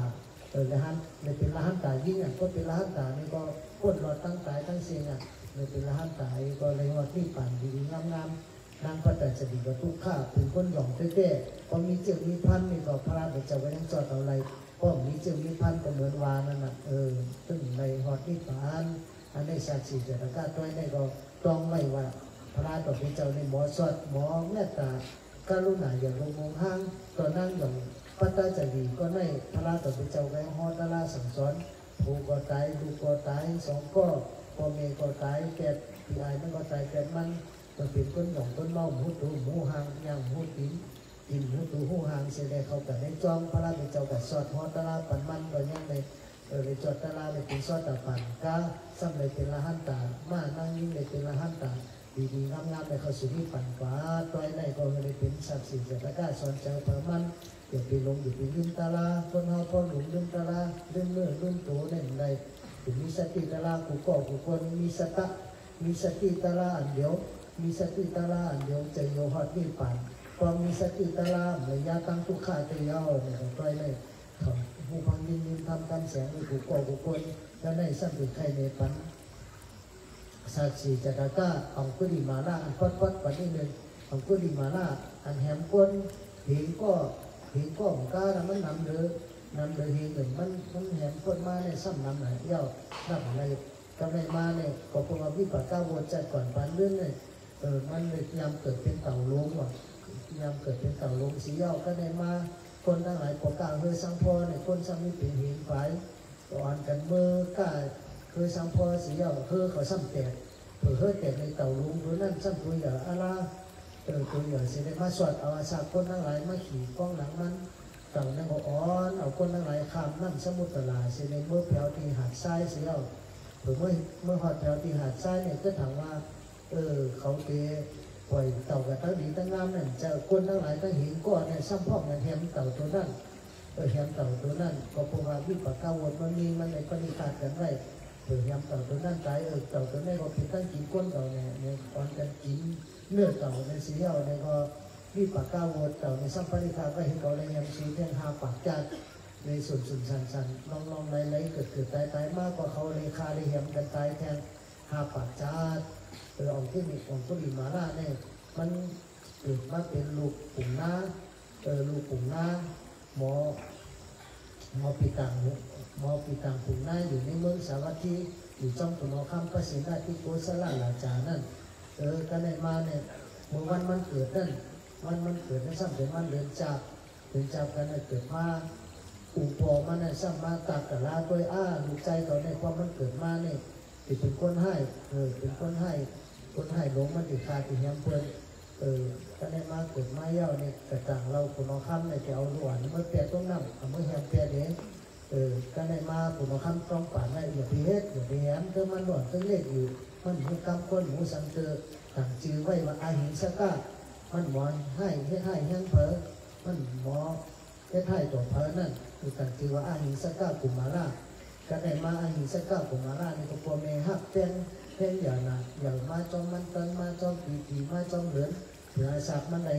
ละหันในเป็นละหันตายยิ่งอ่ะก็เป็นละหันตายนี่ก็พ้นรอดตั้งตายตั้งเสียงอ่ะในเป็นละหันตายก็เลยว่าที่ป่านดีๆงามๆนางปัตตานีก็ทุกข้าเป็นคนหย่องเต้ๆพอมีเจ้ามีพันนี่ก็พระราชาก็ยังจอดเอาอะไรพอมีเจ้ามีพันก็เหมือนวานั่นน่ะตึงในหอดที่ป่านอันนี้ศาสตร์ศิลปะตัวนี้ก็ต้องไว้ว่าพระราชาเจ้าในหมอสวดหมอเมตตากรุณาอย่างลงมงห้างตอนนั้นอย่างปัตตานีก็ในพระราชาเจ้าไว้ฮอดตลาสั่งสอนผู้ก็ตายลูกก็ตายสองก็พ่อแม่ก็ตายแก่พี่ไอ้นั่นก็ตายแก่มันเป็นคนหย่องคนเมาหมูตูหมูหางย่างหมูติ๋มกินหมูตูหมูหางเสียได้เขาแต่ในจอมพระราชาเจ้ากับสอดฮอดตลาปันมันก็ยังในในจอดตลาในเป็นสอดตะปันก้าซ้ำในเป็นละหันตามานั่งยิ่งในเป็นละหันตาดีๆงามๆในเขาสุนีปั่นฟ้าตัวในก็เลยเป็นศักดิ์สิทธิ์แต่ก้าสอนใจพระมันอย่าไปลงอย่าไปลืมตาลาคนเฮาพอหลงลืมตาลาลืมเนื้อลืมตัวในใดถึงมีสติตาลากูก็กูคนมีสติตาลาอันเดียวมีสติตาลาอันเดียวใจโยฮอดนี่ปั่นพอมีสติตาลาระยะตั้งทุกขาเตียวเนี่ยตัวในผู้พังยินทำกำแสงในกูก็กูคนแล้วในสัมผัสใครในปั่นสักสีจัตตาองคุลิมาลาอันพอดปันนี่หนึ่งองคุลิมาลาอันแหมก้นหินก็ของก้ามันนำเดือหินหนึ่งมันแหมก้นมาในซ้ำนำไหนเย้านำอะไรกำไรมาเนี่ยก็พวกเราวิปัสสนาวนจัดก่อนปันเรื่องเนี่ยมันเลยยามเกิดเป็นเต่าล้มว่ะยามเกิดเป็นเต่าล้มสีเย้าก็ได้มาคนทั้งหลายปกาเฮอสังพอเนี่ยคนซ้ำนี่เป็นหินไฟตอนกันเมื่อกาเคยสังพอสีเย้าเฮอเขาซ้ำแตกเพื่อแตกในเต่าล้มหรือนั่นซ้ำตัวใหญ่อะไรตัวใหญ่เสด็จมาสวดเอาอาสาคนทั้งหลายมาขี่กล้องหลังมันเต่านั่งอ่อนเอาคนทั้งหลายข้ามน้ำสมุทรตลาเสด็จเมื่อแถวที่หาดทรายสีเย้าเมื่อหอดแถวที่หาดทรายเนี่ยก็ถามว่าเขาเตะปล่อยเต่ากับตั้งดีตั้งงามนั่นจะคนทั้งหลายตั้งหินก้อนเนี่ยซ้ำพอกมันแหมเต่าตัวนั้นแหมเต่าตัวนั้นก็พวกเราวิปัสสนาวนมันมีมันในปณิธานกันไว้แหมเต่าตัวนั้นตายเต่าตัวนี้ก็เป็นตั้งกินก้นเต่าเนี่ยตอนกันกินเนื้อเต่าในสีเย้าเนี่ยก็วิปัสสนาวนเต่าในซ้ำปณิธานก็เห็นเขาเลยยังสีแทงหาปากจัดในส่วนสันลองไหลเกิดตายมากกว่าเขาเลยคาเลยแหมกันตายแทงหาปากจัดองที่มีองคุลิมาลาเนี่ยมันเกิดมาเป็นลูกปุ่งน้าลูกปุ่งน้าหมอปีตังปุ่งน้าอยู่ในเมืองสาวัตถีอยู่จ้องตุนอคำประสิทธิ์ได้ที่โกศลราชานั่นกันในมาเนี่ยเมื่อวันมันเกิดนั่นมันเกิดในซ้ำเป็นวันเดือนจับกันเนี่ยเกิดมาอุปโภมันเนี่ยซ้ำมาตักกะลาด้วยลูกใจต่อในความมันเกิดมาเนี่ยเป็นคนให้เป็นคนให้หลงมันติดคาติดแหมเพื่อนก็ได้มาเกิดมาเย้าเนี่ยกระต่างเราปุณคำเนี่ยจะเอาหลวนเมื่อเปียต้นน้ำเมื่อแหมเปียเนี้ยก็ได้มาปุณคำต้องป่านได้อย่าไปเฮ็ดอย่าไปแหมเธอมันหลวนเธอเล็กอยู่มันหมูกำก้นหมูสังเตอต่างจือไว้ว่าอาหิงสก้ามันหมอนให้แห้งเผลอมันหมอให้ตัวเผลอนั่นคือต่างจือว่าอาหิงสก้ากุมาราก็ได้มาอาหิงสก้ากุมาราในตัวเมหักเพ่งอย่างมาจอมมันตันมาจอมปีมาจอมเหลือนเหลือสักมันใน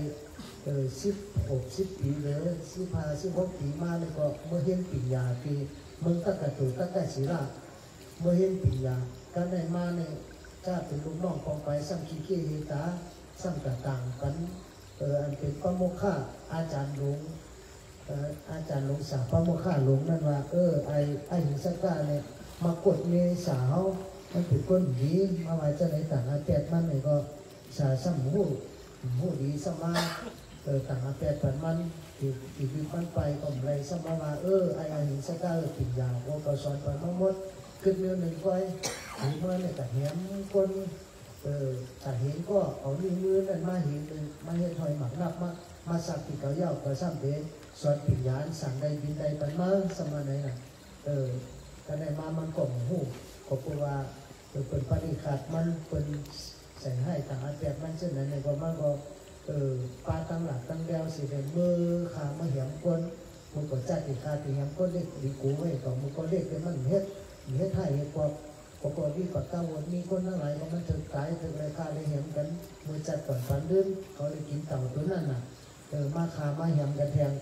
10 ปีหรือ16 ปีมาเลยก็เมื่อเห็นปิญญาปีมึงตั้งแต่ตัวตั้งแต่ศีลาเมื่อเห็นปิญญาการได้มาเนี่ยถ้าเป็นลูกน้องของไปสัมขีเกหิตาสัมต่างกันอันเป็นพระโมฆะอาจารย์หลวงสาวพระโมฆะหลวงนั่นว่าไอหิงสก้าเนี่ยมากดเมสาวมันเป็นก้นดีมาไว้จะในต่างอาเปียดมันเนี่ยก็สาสัมหูดีสมาต่างอาเปียดปันมันอีกมันไปก็ไรสมาว่าไอหิงสก้าปิญญาโอก็สอนปันมดขึ้นเนื้อหนึ่งก้อยหรือเมื่อเนี่ยแต่แหมก้นแต่เห็นก็เอานิ้วมือนั่นมาเห็นมาเห็นถอยหมักนับมาสักติเกาเย้าก็ซ้ำเดชสอนปิญญาสั่งใดบินใดปันมาสมาไหนน่ะก็ได้มามันก็หูก็เพราะว่าเป็นปฏิขัดมันเป็นใส่ให้ต่างอาเปียดมันเช่นนั้นเนี่ยก็มันก็ปลาตั้งหลักตั้งแดวสิเป็นมือขามาเหี่ยมก้นมันก็จัดติขาติเหี่ยมก้นเล็กดีกูไว้ต่อมันก็เล็กเป็นมันเฮ็ดให้เฮ็ดพอวิปัสสนาวนมีคนทั้งหลายก็มันถึงตายถึงราคาเลยเหี่ยมกันมือจัดก่อนฝันลื่นเขาเลยกินเต่าตัวนั้นน่ะมาขามาเหี่ยมกันแทง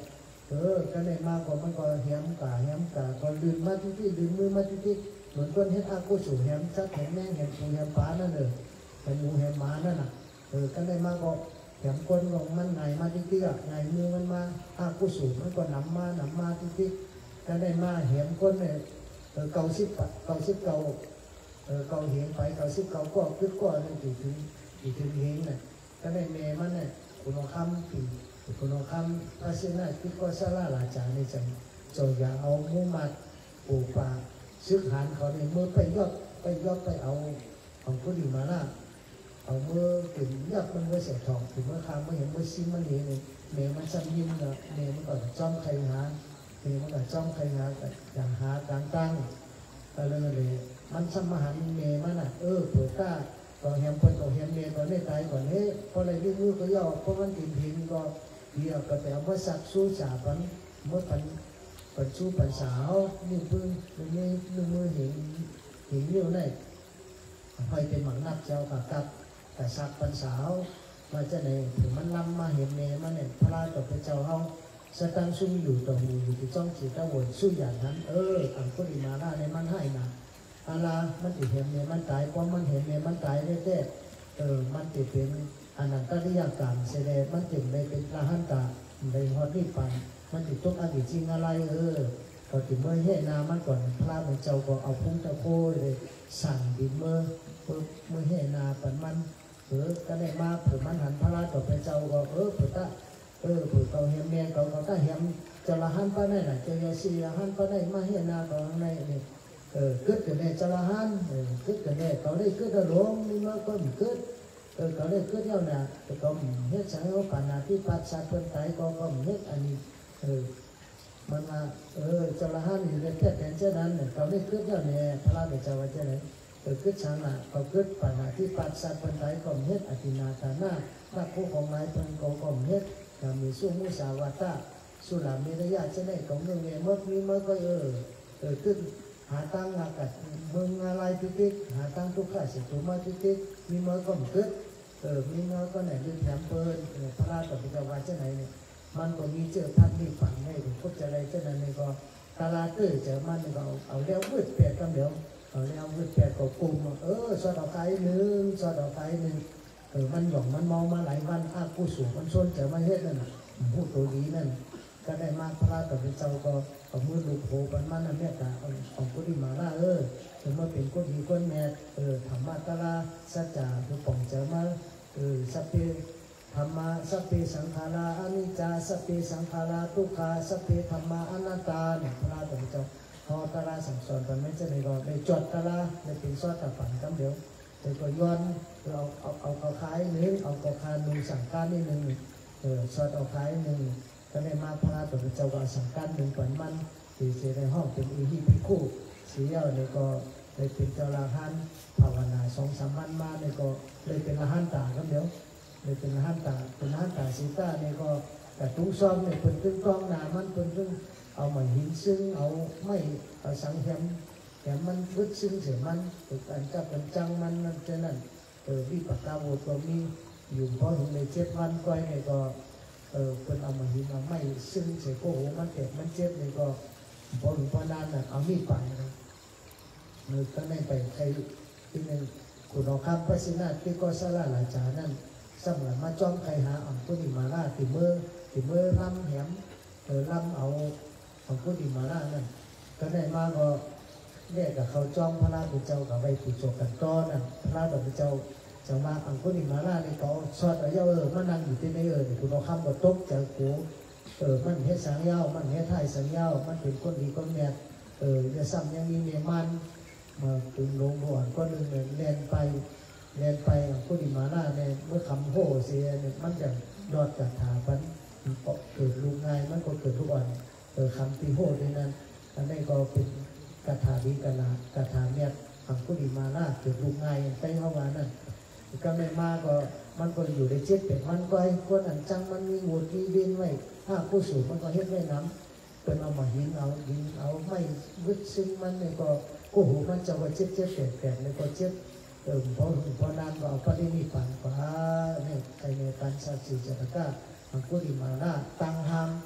ก็ได้มากกว่ามันก็แหมกะก็ลืนมาที่ลืนมือมาที่เหมือนคนเฮ็ดอากุศลแหมชักแหมแม่งแหมปูแหมปลานั่นเลยแหมหมูแหมหมานั่นน่ะก็ได้มากก็แหมคนของมันไงมาที่อ่ะไงมือมันมาอากุศลมันก็นำมาที่ก็ได้มาแหมคนเนี่ยเก่าสิบเก่าเหงไปเก่าสิบเก่าก็ขึ้นก็เลยถึงเหงเนี่ยก็ได้เมมันเนี่ยคุณคำปีคุณคำภาษาที่ก็สละหลาจาในจังจงอย่าเอามุมัดปูปาซึกหันเขาในมือไปยอดไปเอาของผู้ดีมาละเอามือถึงยับมันมือเสียทองถึงเมื่อคำไม่เห็นมือซิมันนี่เลยเมมันซ้ำยิ้มเนาะเมมันก็จ้องใครหาเมมันก็จ้องใครหาอย่างหาตั้งก็เลยมันสมหันเมมันอ่ะเปิดตาก็แฮมเปิดก็แฮมเมก็ไม่ตายก่อนเฮ้พออะไรที่มือก็ย่อเพราะมันกินพินก็เดียวก็แต่เมื่อสักสู้สาปันเมื่อปันสู้ปันสาวนิ้วพึ่งนิ้วมือเห็นนิ้วไหนคอยเป็นหมังนับเจ้ากับแต่สักปันสาวมาจะไหนถึงมันล้ำมาเห็นเมมันเนี่ยพระราชกับพระเจ้าเขาสตังซุ่มอยู่ต่อหูอยู่ที่จ้องจีตะวนสู้อย่างนั้นอังคุลิมาล่าในมันให้นะอะไรมันติเห็นเมมันตายเพราะมันเห็นเมมันตายได้แค่มันติเป็นอนันตริยกรรมเสด็จมันจึงได้เป็นพระหันตาในฮอดนิพพานมันติดทุกอดีตจริงอะไรก็ถึงเมื่อเฮนามันก่อนพระมันเจ้าก็เอาพุ่งตะโคเลยสั่งดินเมื่อเฮนาปันมันก็ได้มาเผื่อมันหันพระราชต่อไปเจ้าก็เผื่อตาเผื่อเขาเห็นเมียเขาก็เห็นจะละหันป้าได้ไหนจะยาสีละหันป้าได้มาเฮนาก็ในนี่เกิดกันเนี่ยจะละหันเกิดกันเนี่ยเขาได้เกิดหลงนี่มาก็มีเกิดเขาได้เกิดเท่าน่ะแต่ก็เฮ็ดสังเอาปัญหาที่ปัจจัยเป็นไตก็เฮ็ดอันนี้มันมาจะละหันอยู่ในแค่แต่เช่นนั้นเนี่ยเขาได้เกิดเท่าเนี่ยพระราชเจ้าว่าเช่นนั้นเกิดชานะเขาเกิดปัญหาที่ปัจจัยเป็นไตก็เฮ็ดอธินาทานะนักผู้ของนายเป็นก็เฮ็ดก็มีสู้มุสาวาตาสุรามีระยะเช่นนั้นของเมื่อมีเมื่อก็ขึ้นหาตั้งอากาศเมืองอะไรติ๊กหาตั้งทุกข้าศึกทุมาติ๊กมีเมื่อก็เกิดมีเมื่อก็ไหนดูแถมเปิลพระราชกับพิจารณาเช่นไหนเนี่ยมันก็มีเจอพันธุ์มีฝังในถึงพบจะอะไรเช่นนั้นเนี่ยก็ตลาดเจอมันก็เอาเลี้ยววืดเปียกกันเดี๋ยวเอาเลี้ยววืดเปียกก็กลุ่มสอดเอาไก่หนึ่งมันหย่องมันมองมาหลายวันอากูสูงมันชนเจอมาเฮ็ดนั่นพูดตัวดีนั่นก็ได้มาพระราชกับเจ้าก็เอามือลูกโผปันมันนั่นเนี่ยแต่ของกุฎิมาล่าถึงมาเป็นกุฎีก้นแม่ธรรมะตระสัจจะคือป่องเจอมาสัพเพธรรมะสัพเพสังขาราอนิจจาสัพเพสังขาราทุกขาสัพเพธรรมะอนัตตาเนี่ยพระราชกับเจ้าพอตระสั่งสอนกันไม่ใช่ในรอในจดตระในเป็นซอดตะฝันกันเดี๋ยวแต่ก็ย้อนเราเอาขายหนึ่งเอาขายหนึ่งสั่งการนิดหนึ่งซอดเอาขายหนึ่งก็ได้มาพระราชกับเจ้าก็สั่งการหนึ่งปันมันที่เสียในห้องเป็นอีหิพิคู่เสียเนี่ยก็เลยเป็นเจ้าละหันภาวนา2-3 วันมาเนี่ยก็เลยเป็นละหันตากันเดี๋ยวเลยเป็นละหันตาสีตาเนี่ยก็แต่ตุ้งซ้อมเนี่ยเป็นตึ้งกองหนามันเป็นตึ้งเอามาหินซึ่งเอาไม่เอาสังแหมแต่มันวึดซึ่งเสียมันตึกอันกับเป็นจังมันนั่นเท่านั้นวิปัสสนาโวก็มีอยู่พอถึงใน7 วันก้อยเนี่ยก็เป็นเอามาหินเอาไม่ซึ่งเสียโก้มันเจ็บมันเจ็บเนี่ยก็พอถึงพอนานน่ะเอามีดไปนะก็ได้ไปใครที่หนึ่งคุณเอาคำพระสินาที่ก็สละหลายจานั่นสำหรับมาจ้องใครหาอังคุลิมาล่าติเมื่อลำแหมลำเอาอังคุลิมาล่านั่นก็ได้มาก็เรียกกับเขาจ้องพระราชเจ้ากับไปผูกโจกันต้อนนั่นพระราชเจ้าจะมาอังคุลิมาล่าในเขาชอดเอามานั่งอยู่ที่นี่คุณเอาคำก็ตกจากกูมันเฮ็ดสังเย้ามันเฮ็ดไทยสังเย้ามันเป็นคนดีคนแม่จะซ้ำยังมีเมียมันมาตึงลงบ่อนก็นึงเนี่ยแลนไปกุฎิมาล่าเนี่ยเมื่อคำโห่เสียเนี่ยมันจะยอดจากถาปันเกิดลุงไงมันก็เกิดทุกวันคำตีโห่ด้วยนั้นอันนี้ก็เป็นกถาดีกลากถาเนี่ยคำกุฎิมาล่าเกิดลุงไงไปเข้ามานั่นก็ไม่มาก็มันก็อยู่ใน7 วันก็ให้คนอันจังมันมีโหวตมีเวียนไว้ถ้าผู้สูงมันก็เฮ็ดไว้น้ำเป็นเอามาหินเอาไม่วึดซึ่งมันเนี่ยก็โอ้โหมันจะว่าเจ็บแปลกเนี่ยก็เจ็บพอนานก็เอาปฏินิพพานเนี่ยใครในการสัตว์สิจตกะมันกุฎิมาล่าตั้งหาม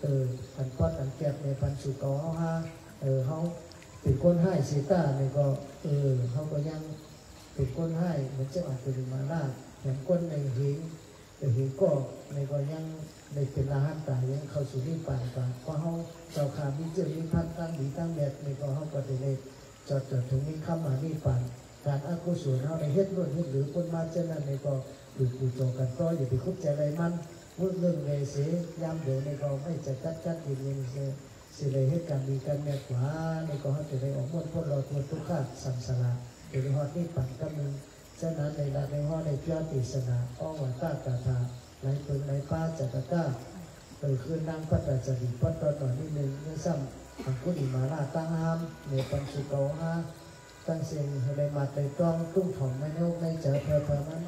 อันพอดอันแก็บในพันสุกเขาฮะเขาเป็นคนให้สีตาเนี่ยก็เขาก็ยังเป็นคนให้เหมือนเจ้าอาตุลิมาล่าอย่างคนในหิงก็ในก็ยังในเป็นอาหารตายยังเข้าสู่นิพพานกันเพราะเขาเจ้าขามิเจริญพันตั้งดีตั้งแดดในก็เขาปฏิเลจอดถึงนี้ข้ามมานิพพานการอกุศลเขาในเฮ็ดรุ่นเฮ็ดหรือคนมาเจริญในก็ดูกูโจกันต่ออย่าไปคุบใจอะไรมันวุ่นเรื่องเลยเสียยามเดี๋ยวในก็ไม่จะจัดยินยินเสียสิเลยให้การดีกันแม่ขวาในก็เขาจะได้ออกม้วนพ้นรอตัวทุกข้าสังสารเดี๋ยวฮอดนิพพานก็มึงฉะนั้นในหลักในห้อในเพื่อติสนาอ้อวัตตากาธาในปืนในป้าจัตตาคืนนั่งพัฒนาจริตพัฒนาต่อนิดนึงเนื่องซ้ำอังคุลิมาลาตั้งห้ามในปัญจุโกฮะตั้งเสียงในมาในตรองตุ้งของไม่เน่าไม่เจอเพอนั้น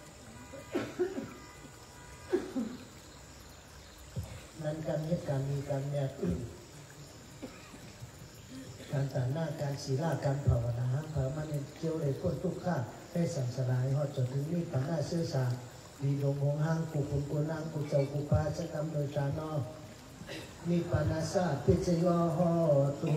นั้นการเหตุการณ์มีการเนี่ยการต่างหน้าการศีลาการภาวนาภาวนาเนี่ยเกี่ยวเลยพ้นทุกข้าให้สังสลายหอดจนถึงนี่ปัญหาเสื่อสารดีลงหงห้างกุกุนางกุเจ้ากุปาจะกำโดยตานอมีปานาซาพิจยอหอตู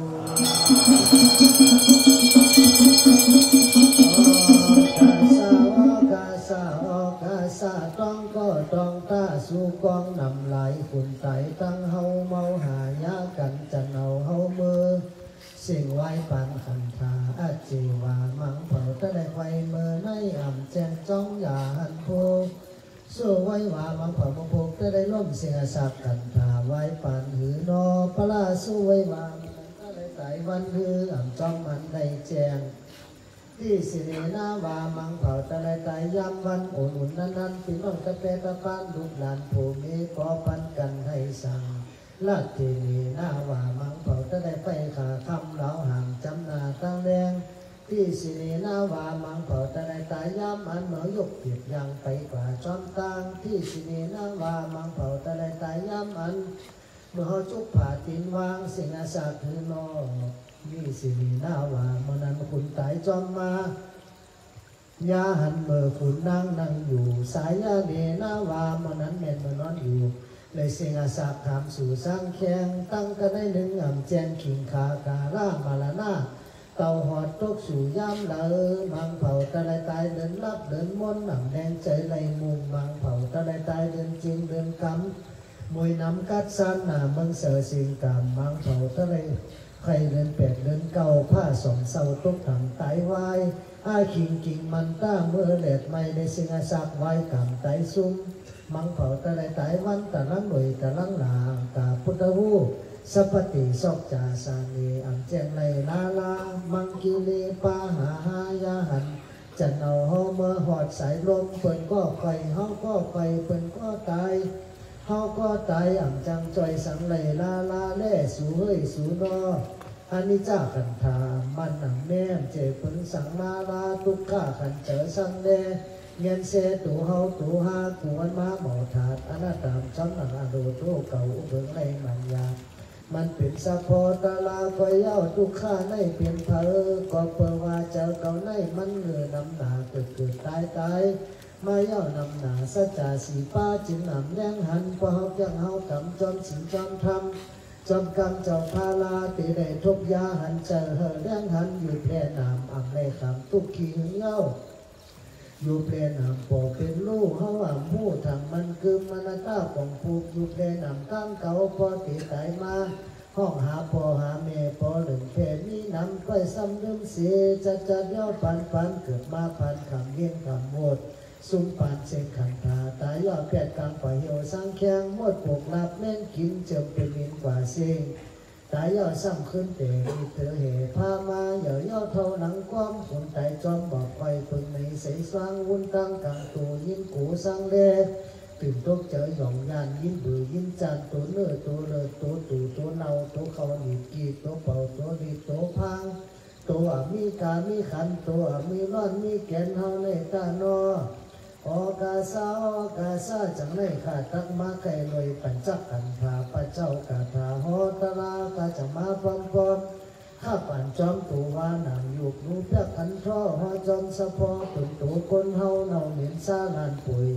กาซาต้องก็ต้องตาสู่กองนำไหลฝุ่นไตตั้งเฮาเมาหายากันจะเอาเฮามือสิ่งไว้ปันขันธาอาจีวามังเผาตะได้ไฟเมื่อในอ่ำแจงจ้องอย่าหันโพสู้ไว้ว่ามังเผามังโพตะได้ล้มเสียสักกันธาไว้ปันหือนอปลาสู้ไว้ว่ามันตะได้ไตวันหืออ่ำจ้องมันได้แจงที่สิเนนาวามังเผาตะได้ไตยามวันอุ่นนั้นพี่น้องตะเปตะปานลูกหลานผู้มีขอปันกันให้สั่งลาทีนีหน้าว่ามังเผาจะได้ไปขาคำเหลาห่างจำนาตั้งแดงที่สินีหน้าว่ามังเผาจะได้ตายย้ำอันเหมายกเปียบยังไปกว่าจอมตังที่สินีหน้าว่ามังเผาจะได้ตายย้ำอันเมื่อเขาจุกผ่าตินวางสิ่งอาสาคือนอที่สินีหน้าว่ามันนั้นคุณตายจอมมายาหันเมื่อคุณนั่งอยู่สายยาเนหน้าว่ามันนั้นแม่นเมื่อนอนอยู่เลยเสียงอาสาถามสู่สร้างแข่งตั้งกันได้หนึ่งอ่ำแจงขิงขากาล่ามาลานาเต่าหอดตกสู่ย่ำละมังเผาตะไลตายเดินลับเดินม้วนหนังแดงใจไหลมุงมังเผาตะไลตายเดินจริงเดินกำมวยน้ำกัดซันหน้าเมืองเสือสิงกำมังเผาตะไลใครเดินแปดเดินเก่าผ้าสองเสาตกถังไตวายอาขิงมันต้าเมื่อแหลดไม่ในเสียงอาสาไว้กำไตซุ่มมังเผาตะไลตายวันตะลังหน่วยตะลังหลางตาพุทธหูสัพติสอกจาสานีอัมแจงไลลาลามังกิเลปาหาหายาหันจะเอาเฮาเมื่อหอดสายลมเปิ่นก็ไฟเฮาก็ไฟเปิ่นก็ตายเฮาก็ตายอ่ำจังจอยสังไลลาลาแล่สู่เฮ้ยสู่นออันนี้จ้าขันธามันหนังแนมเจ็บปึงสังนาลาทุกข้าขันเจอสังแดเงินเสตูเฮาตูหากูวันมาหมอถาดอนาตามช้ำหนังอโดโตเก่าเบิ่งในมันยามันเป็นสะพอตาลาคอยเย้าทุกข้าในเปลี่ยนเพอก็เปิดว่าเจ้าเก่าในมันเงื่อนำหนาเกิดตายมาเย้านำหนาสัจจาสีป้าจินนำแรงหันพอเฮายังเฮากำจอมสิงจอมทำจอมกำเจ้าพาลาตีได้ทบยาหันเจอเฮแรงหันอยู่แพร่นามอ่ำเลยคำทุกขี้หึงเย้าอยู่เพลนำปอเป็นลูกเขาว่าผู้ทางมันคือมันตาของผูกอยู่เพลนำตั้งเก่าพอตีตายมาห้องหาปอหาเมปอหนึ่งเพลนี้นำไปซ้ำเริ่มเสียจัดย่อปันเกิดมาพันคำเลี้ยงคำหมดซุ่มปันเสกขันธาตายย่อแปดกลางปล่อยเหี่ยวสร้างแข้งหมดปกลับแม่นกินเจิมเป็นมินกว่าเสียงตายย่อซ้ำขึ้นเตะมีเธอเหพามาย่อเท่าหนังความคนไตจอมบอกไฟพึ่งในใสสว่างวุ่นตั้งกลางตัวยินกูสังเลตื่นตกเจอหย่องยานยินบือยินจานตัวเนื้อตัวเลือตัวตู่ตัวเนาตัวเขาหนีกีตัวเป่าตัวดีตัวพังตัวมีกามีขันตัวมีร้อนมีแกนเฮาในตานอออกาซาจังในขาดตักมาไก่ลอยปัญจักกันพาพระเจ้ากาถาโหตลากาจะมาปอมข้าปั่นจอมตัววาหนังยุกรูเพียกขันท่อหัวจอมสะพอตุ่นตัวคนเฮาเนาเหม็นซาลานปุ๋ย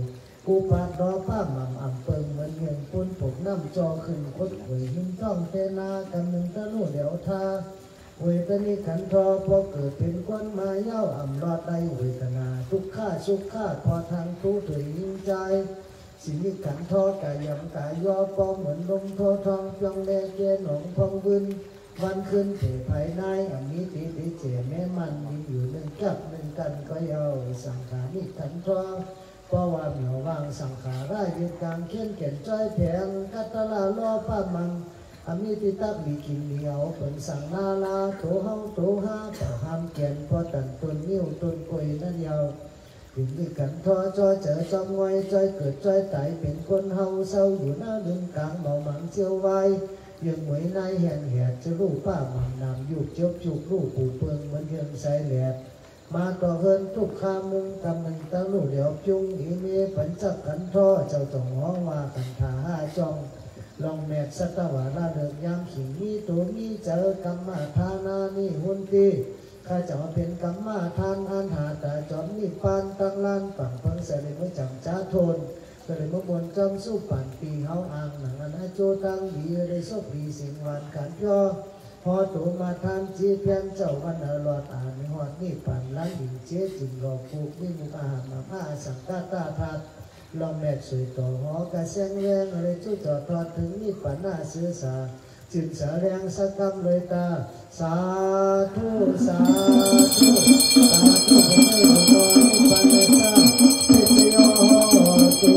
กูปาดดอป้าหม่ำอ่ำเปิงเหมือนเหียงปุ้นปกน้ำจอขึ้นคดหวยหินจ้องเตนากันหนึ่งตะลู่เดี๋ยวทาเวทนิขันทอพอเกิดเป็นควันมาเย้าอ่ำรอดได้เวทนาทุกข้าสุขข้าพอทางทุถุยยิ่งใจสิ่งนี้ขันทอกายยำกายย่อปอเหมือนลมโททองจองแดงเจนหนองพองบึนวันขึ้นเถภายในอ่ำนี้ตีเจแม่มันมีอยู่หนึ่งกับหนึ่งกันก็เย้าสังขาริขันทอเพราะว่าเหนียววางสังขารายึดกลางเขียนเขียนจ้อยแผงกัตลาล้อป้ามันอามิติตักมีกินเหนียวเป็นสังนาลาโถเฮาโถห้าแต่ห้ามเขียนพอตันต้นนิ้วต้นกุยนั่นยาวถึงมีกันทอจอเจอจอมไว้จ้อยเกิดจ้อยตายเป็นคนเฮาเศร้าอยู่หน้าดึงกลางเบาหมันเจียวไว้ยังหวยนายแห่งแหดจะลูกป้ามันนำยุบเจียวจุกลูกปูเปิงมันยังใส่แหลดมาต่อเฮินทุกข้ามึงกำมันตะลุเหลียวจุงอีเมปัญจักขันท่อเจ้าต้องห้องว่าขันธาห้าจองลองแมกสัตวาราเดิมยามขิงมีตัวมีเจอกรรมฐานานี่หุ่นตีข้าจะมาเป็นกรรมฐานอันหาแต่จอมนิปานตั้งลานฝั่งเพิ่งเสด็จมาจังจ้าโทนเสด็จมาบนจำสู้ปั่นปีเฮาอ่างหนังอันโจตังดีได้โชคดีสิ่งวันขันย่อพอตัวมาทานจีเพียงเจ้าวันอรอดอ่านในหอดนี่ปั่นล้านหินเจ๊จิงหลอกผูกนี่มุกอาหารมาผ้าสังฆาตาทัดลองแมกสวยต่อหอกระเสียงแรงอะไรจุดจอดทอดถึงนี่ปั่นหน้าเสือสาจึงสาแรงสักคำเลยตาสาธุสาธุสาธุให้หลวงพ่อให้ปันเลยซาเทศโยตุ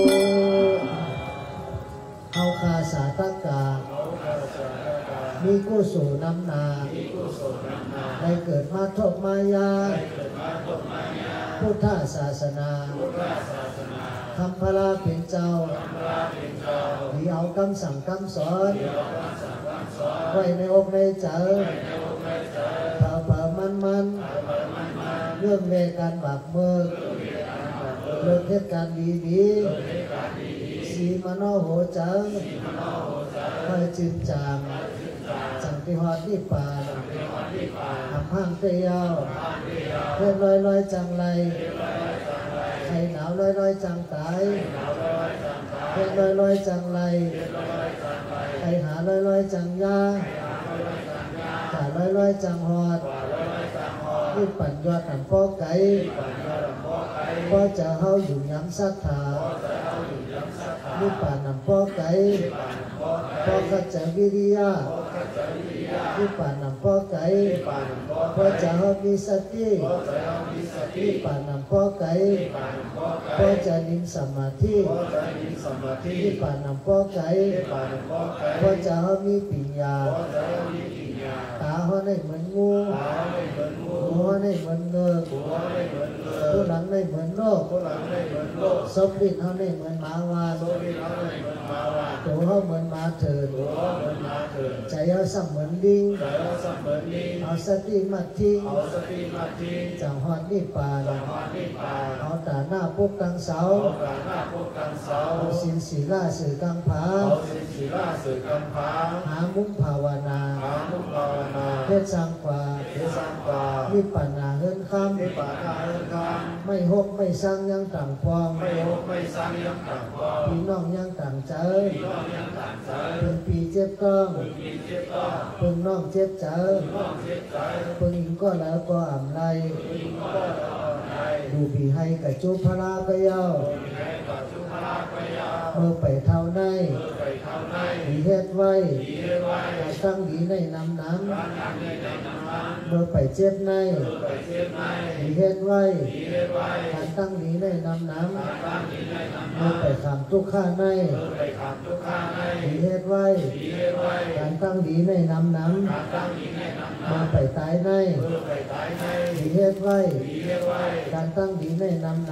เอาคาสาตกามีกุศลนำนาได้เกิดมาทบมายาพุทธศาสนาคำพลาเป็นเจ้าที่เอาคำสั่งคำสอนไว้ในอกในใจเผ่ามันเรื่องเวการบากเมืองเรื่องเหตุการณ์ดีสีมโนโหจังคอยจินจางจังที่ฮอดนี่ปานทำห้างเตียวเพื่อนลอยจังไรใครหนาวลอยจังตายเพื่อนลอยจังไรใครหาลอยจังยาจ่าลอยจังฮอดนี่ปั่นยอดอันพ่อไก่พ่อจะเฮาอยู่ย้ำสัทธานี่ปั่นอันพ่อไก่พ่อขจัยวิริยะนี่ปั่นอันพ่อไก่พ่อจะเฮามีสตินี่ปั่นอันพ่อไก่พ่อจะนิ่งสมาธินี่ปั่นอันพ่อไก่พ่อจะเฮามีปัญญาตาเขาได้เหมือนงูหัวได้เหมือนเงือกตัวหลังได้เหมือนโลกศพดินเขาได้เหมือนหมาวานตัวเขาเหมือนหมาเถิดใจเขาสัมเหมือนลิงเอาสติมาทิ้งจังหอดนี่ป่าเอาตาหน้าปุกกังเสาเอาสินศีลาสื่อกำผาหามุ้งภาวนาเพชรสังกวาวิปัสนาเฮินคำไม่หกไม่สั่งยังต่างฟองพี่น้องยังต่างใจเป็นปีเจ็บต้องเพิ่งน้องเจ็บใจเพิ่งอิงก็แล้วก็อ่ำไรดูพี่ให้กับจุพลาไปเย้าเมื่อไปเท่าในดีเฮ็ดไว้ตั้งดีในน้ำเมื่อไปเจ็บในดีเฮ็ดไว้การตั้งดีในน้ำเมื่อไปขำทุกข้าในดีเฮ็ดไว้การตั้งดีในน้ำมาไปตายในดีเฮ็ดไว้การตั้งดีในน้ำ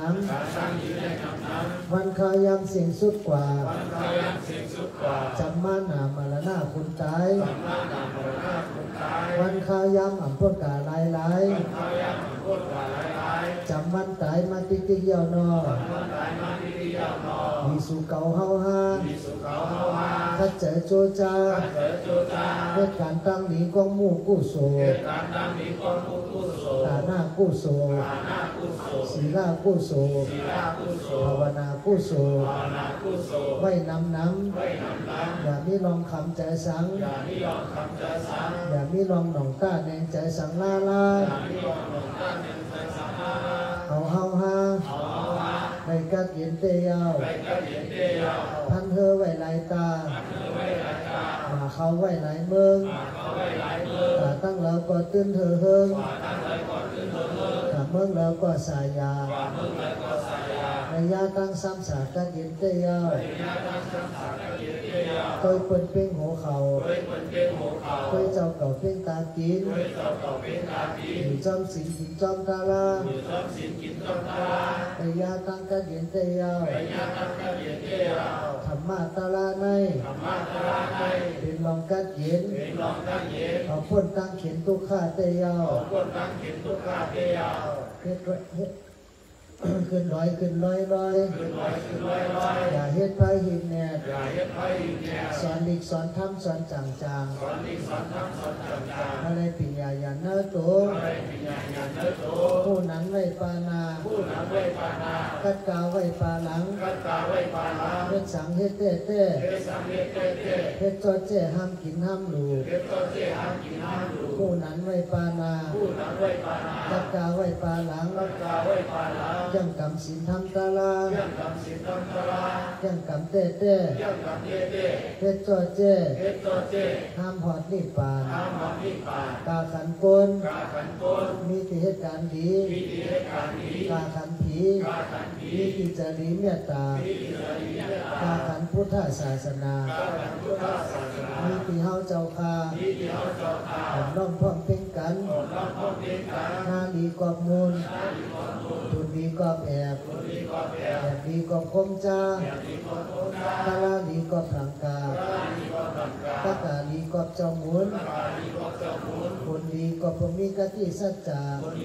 วันขายามสิ่งสุดกว่าจำมาหนามรณะคุณตายวันขายามอ่ำพ้นกาหลายจำวันตายมาติ๊กติ๊กยาวนอมีสุเก่าเฮาฮาถ้าเจอโจจาเหตุการณ์ตั้งนี้ก็มู่กู้โสตาหน้ากู้โสศีลากู้โสภาวนากู้โสไว้นำอย่ามีลองคำใจสังอย่ามีลองหนองต้าแนงใจสังลาลาเฮาฮาในกัดเย็นเตยาวพันเธอไว้ลายตามาเขาไว้หลายเมืองถ้าตั้งแล้วก็ตื่นเธอเฮิงถ้าเมืองแล้วก็สายาในยาตั้งซ้ำสากัดเย็นเตยาวเคยเปิดเพ่งหัวเขาเคยเจ้าเก่าเพ่งตากินอยู่จอมสินกินจอมตาลาในยาตั้งกัดเย็นเตยาวธรรมะตาลาในเป็นลองกัดเย็นเอาพ้นตั้งเขียนตุกขาเตยาวขึ้นร้อยอย่าเฮ็ดไพ่หินแนบสอนดิกสอนทำสอนจางอะไรปิญญาญาณโตผู้นั้นไว้ปานากัดกาวไว้ปาหลังเฮ็ดสังเฮ็ดเต้เฮ็ดจอเจ้ห้ามกินห้ามหลูผู้นั้นไว้ปานากัดกาวไว้ปาหลังยังกำสินทำตาลายังกำเต้เฮ็ดจอเจ้ห้ามหอดนิพพานกาขันกลมีที่เหตุการณ์ดีกาขันผีมีที่จริเมตตากาขันพุทธศาสนามีที่เฮาเจ้าคาผมน้อมพร้อมเพ่งกันนาดีกอบมูลทุนดีกอบแอบดีกอบคมจ้าตาลาดีกอบพลังกาตะกาดีกอบเจ้าหมุนคนดีกอบพมีกติสัจจา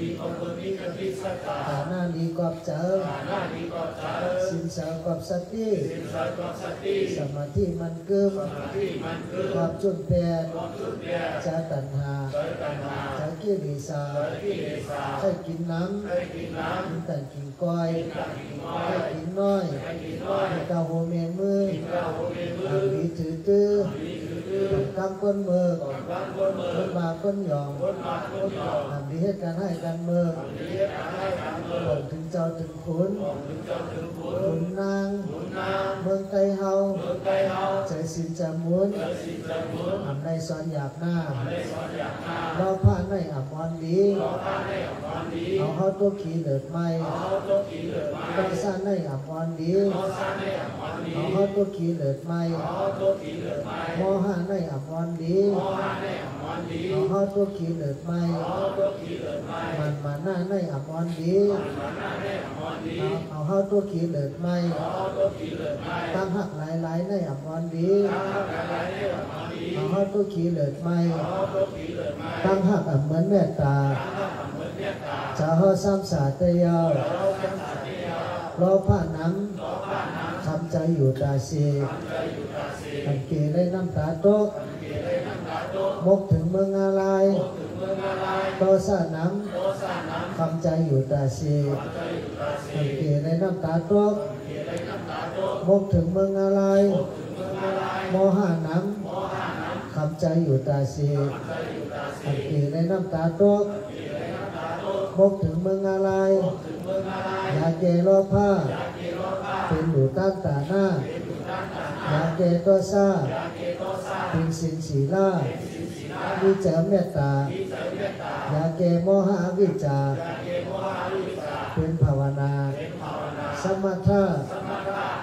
ตาหน้าดีกอบเจอสินสากอบสติสมาธิมันกึมกอบจุดแปดจะตัณหาจะกิเลสาใช้กินน้ำกินแต่กินก้อยให้กินน้อยให้เกาหัวเมียมือทำดีถือตื้อทำก้นมือคนมาก้นหยองทำดีให้การให้การเมืองบอกถึงเจ้าถึงขุนนางเมืองไกเฮาใจสินจะมุนทำในสอนอยากหน้าเราผ่านในอับวันดีเอาเขาตัวขี่เหลือไม่เราสร้างในอับวันดีเอาเขาตัวขี่เหลือไม่มอหาในอับวันดีเอาเขาตัวขี่เหลือไม่มันมาหน้าในอับวันดีเอาเขาตัวขี่เหลือไม่ตั้งหักหลายในอับวันดีเอาเขาตัวขี่เหลือไม่ตั้งหักเหมือนเมตตาจะเฮาซ้ำสาเตยาวรอผ่าน้ำทำใจอยู่ตาเสียอันเกได้น้ำตาโตกมกถึงเมืองอะไรโตสาน้ำทำใจอยู่ตาเสียอันเกได้น้ำตาโตกมกถึงเมืองอะไรโมหาน้ำทำใจอยู่ตาเสียอันเกได้น้ำตาโตกมกถึงเมืองอะไรยาเกโลภาเป็นอยู่ต้านตาหน้ายาเกโตซาเป็นสินศีลาวิจารเมตตายาเกโมหะวิจารเป็นภาวนาสมถะ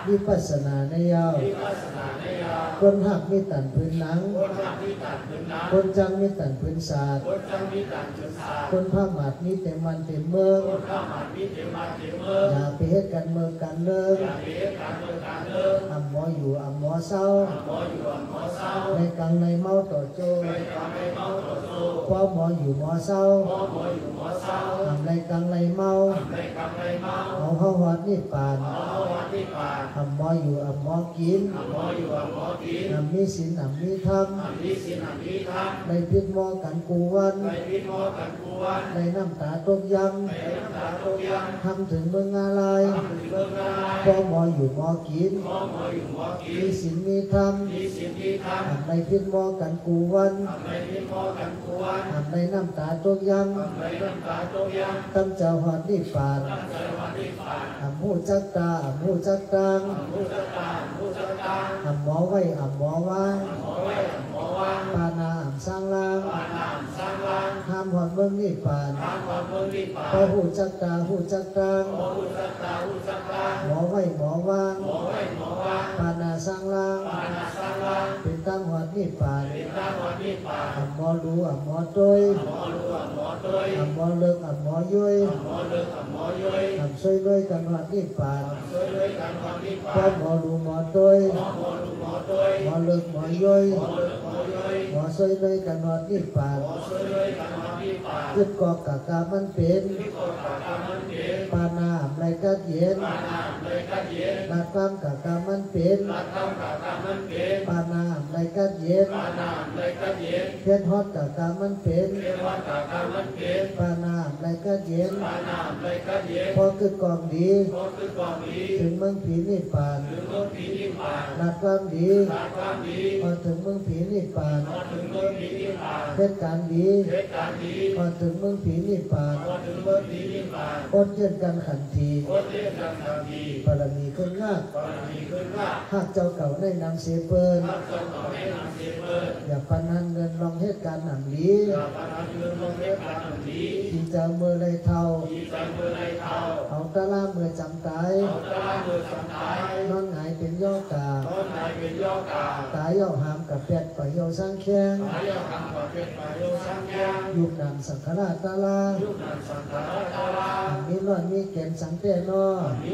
วิปัสสนาในยาวคนหักมีตันพื้นหนังคนจังมีตันพื้นศาสตร์คนผ้าหมัดมีเต็มวันเต็มเมืองอย่าไปเฮ็ดกันเมืองกันเลิกอำหมออยู่อำหมอเศร้าในกังในเมาต่อโจพอหมออยู่หมอเศร้าทำในกังในเมาเอาเข้าวัดนิพพานอำหมออยู่อำหมอกินนำมีศีลนำมีธรรมในพิษหมอกันกูวันในน้ำตาตกยำทำถึงเมืองอะไรพอหมออยู่หมอกินมีศีลมีธรรมในพิษหมอกันกูวันในน้ำตาตกยำตั้งเจ้าหอดนิพพานอำหูจักตาอำหูจักตังอำหมอไว้อำหมอวางปานาอำสร้างลางห้ามหอดเมืองนิพพานพอหูจักตาหูจักตังหมอไว้หมอวางปานาสร้างลางเป็นตั้งหอดนิพพานอำหมอรู้อำหมอต้อยอำหมอเลิกอำหมอย้อยอำช่วยเลยกันหอดนิพพานพอหมอรู้หมอต้อยหมอเลิกหมอย้อยหมอช่วยเลยกันหอดนิพพานยึดกอกกามันเป็นปานาอำไรกัดเย็นนาดความกามันเป็นปานาอำไรกัดเย็นเพียนฮอดกามันเป็นปานาอำไรกัดเย็นพอคือกองดีถึงเมืองผีนิพพานนาดความดีพอถึงเมืองผีนิพพานเหตุการณ์ดีพอถึงเมืองผีนิพพานอดเย็นกันขันทีบารมีคนงากหากเจ้าเก่าได้นำเสียเปิ้นอย่าพนันเงินลองเหตุการณ์หนังลีที่เจ้าเมื่อไรเท่าเอาตะล่าเมื่อจำตายนอนหงายเป็นย่อกาตายย่อหามกับเป็ดปะโยสร้างแข้งยุบนำสังขารตาลามีร้อนมีแก่นสังเตนอ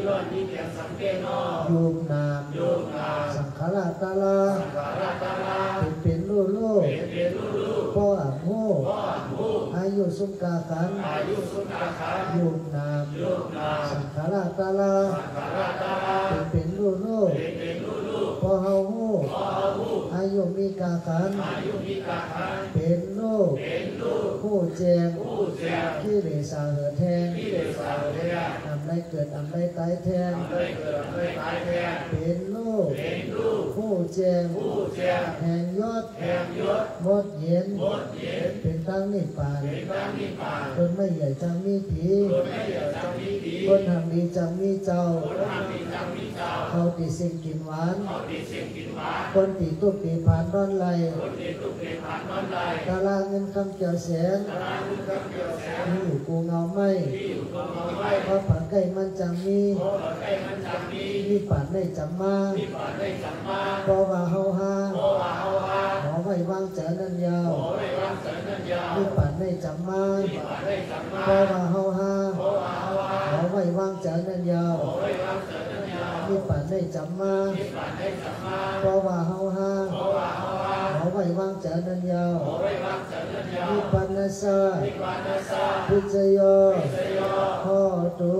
ยุบนำสังขารตาลาเป็นลูกพ่ออ่ำโหอายุสุกาขันยุบนำสังขารตาลาเป็นลูกพ่อเฮาโหอายุมีกาขันเป็นลูกผู้แจงที่เรศาเหอแทงทำได้เกิดทำได้ตายแทงเป็นลูกผู้แจงแห่งยศหมดเย็นเป็นตั้งนิพพานคนไม่ใหญ่จังมีผีคนทำดีจังมีเจ้าเขาตีสิ่งกินหวานคนตีตุกตีผ่านร้อนไหลตาลาเงินคำเกี่ยวแสนมีอยู่กูเงาไม่เพราะผ่านใกล้มันจังมีผ่านได้จำมาเพราะว่าเฮาฮาหมอไว้วางเจอนั่นยาวมีผ่านได้จำมาเพราะว่าเฮาฮาหมอไว้วางเจอนั่นยาวมีผ่านได้จำมาเพราะว่าเฮาฮาหมอไว้วางเจอนั่นยาวมีปัญญาพิจโยขอตุ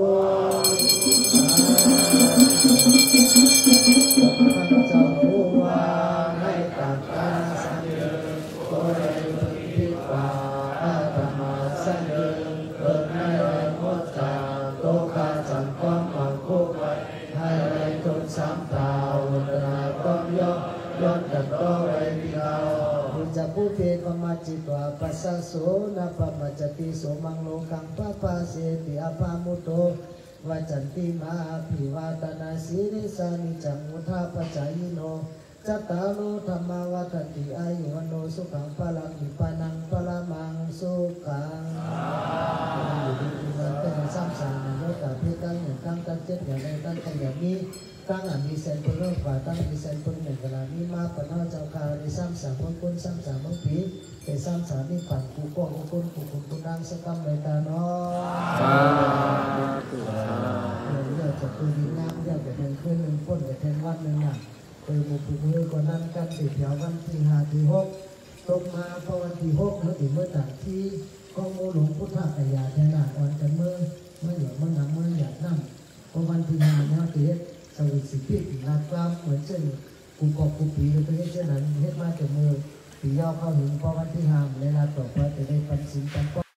ข้าพเจ้าผู้ว่าให้ตักการสังเกตโดยพิพาอาตมาสังเกตเกิดในมดตาโตคาจันความหวังคู่ไปให้ในทุนสามตาอุตราต้มยกย้อนกันก็ไว้ที่เราบุญจะผู้เทปมาจิตวาปัสสะโสนาปมาจติโสมังโลกังปะปะเสติอภามุโตวจันติมาภิวาตนาสีริสานิจังมุทาปจายโนจัตตาโลธรรมวัฏติอายุวโนสุขังพลังนิพพานังพละมังสุขังอยู่ดีมันเป็นซ้ำสานโยกะพิกาตั้งอย่างตั้งตั้งเจ็ดอย่างใดตั้งแต่อย่างนี้ตั้งมีเซนปุ่นเรื่องฝ่าตั้งมีเซนปุ่นอย่างเวลานี้มาปนเจ้าข่าวในซ้ำสามเมื่อคุณซ้ำสามเมื่อปีแต่ซ้ำสามนี่ปั่นกูก็กูคุณกูคุณกูนั่งสักคำเลยตาเนาะเลือดจากตัวดินน้ำเลือดจากเป็นคืนหนึ่งพ้นจากเป็นวันหนึ่งอ่ะหมู่มือก็นั่งกันติดแถววันที่5ที่6ตกมาพอวันที่6แล้วถึงเมื่อต่างที่กองโมหลวงพุทธกายาแทนอ่อนกันเมื่อหลังเมื่อหนังเมื่อหยาดน้ำพอวันที่5เนี่ยติดสวิสิพิษนักกล้ามเหมือนเช่นกูกอบกูปีหรือเป็นเช่นนั้นเฮ็ดมาแต่มือปีย่อเข้าถึงพอวันที่5เวลาต่อไปจะได้ปันสินปัน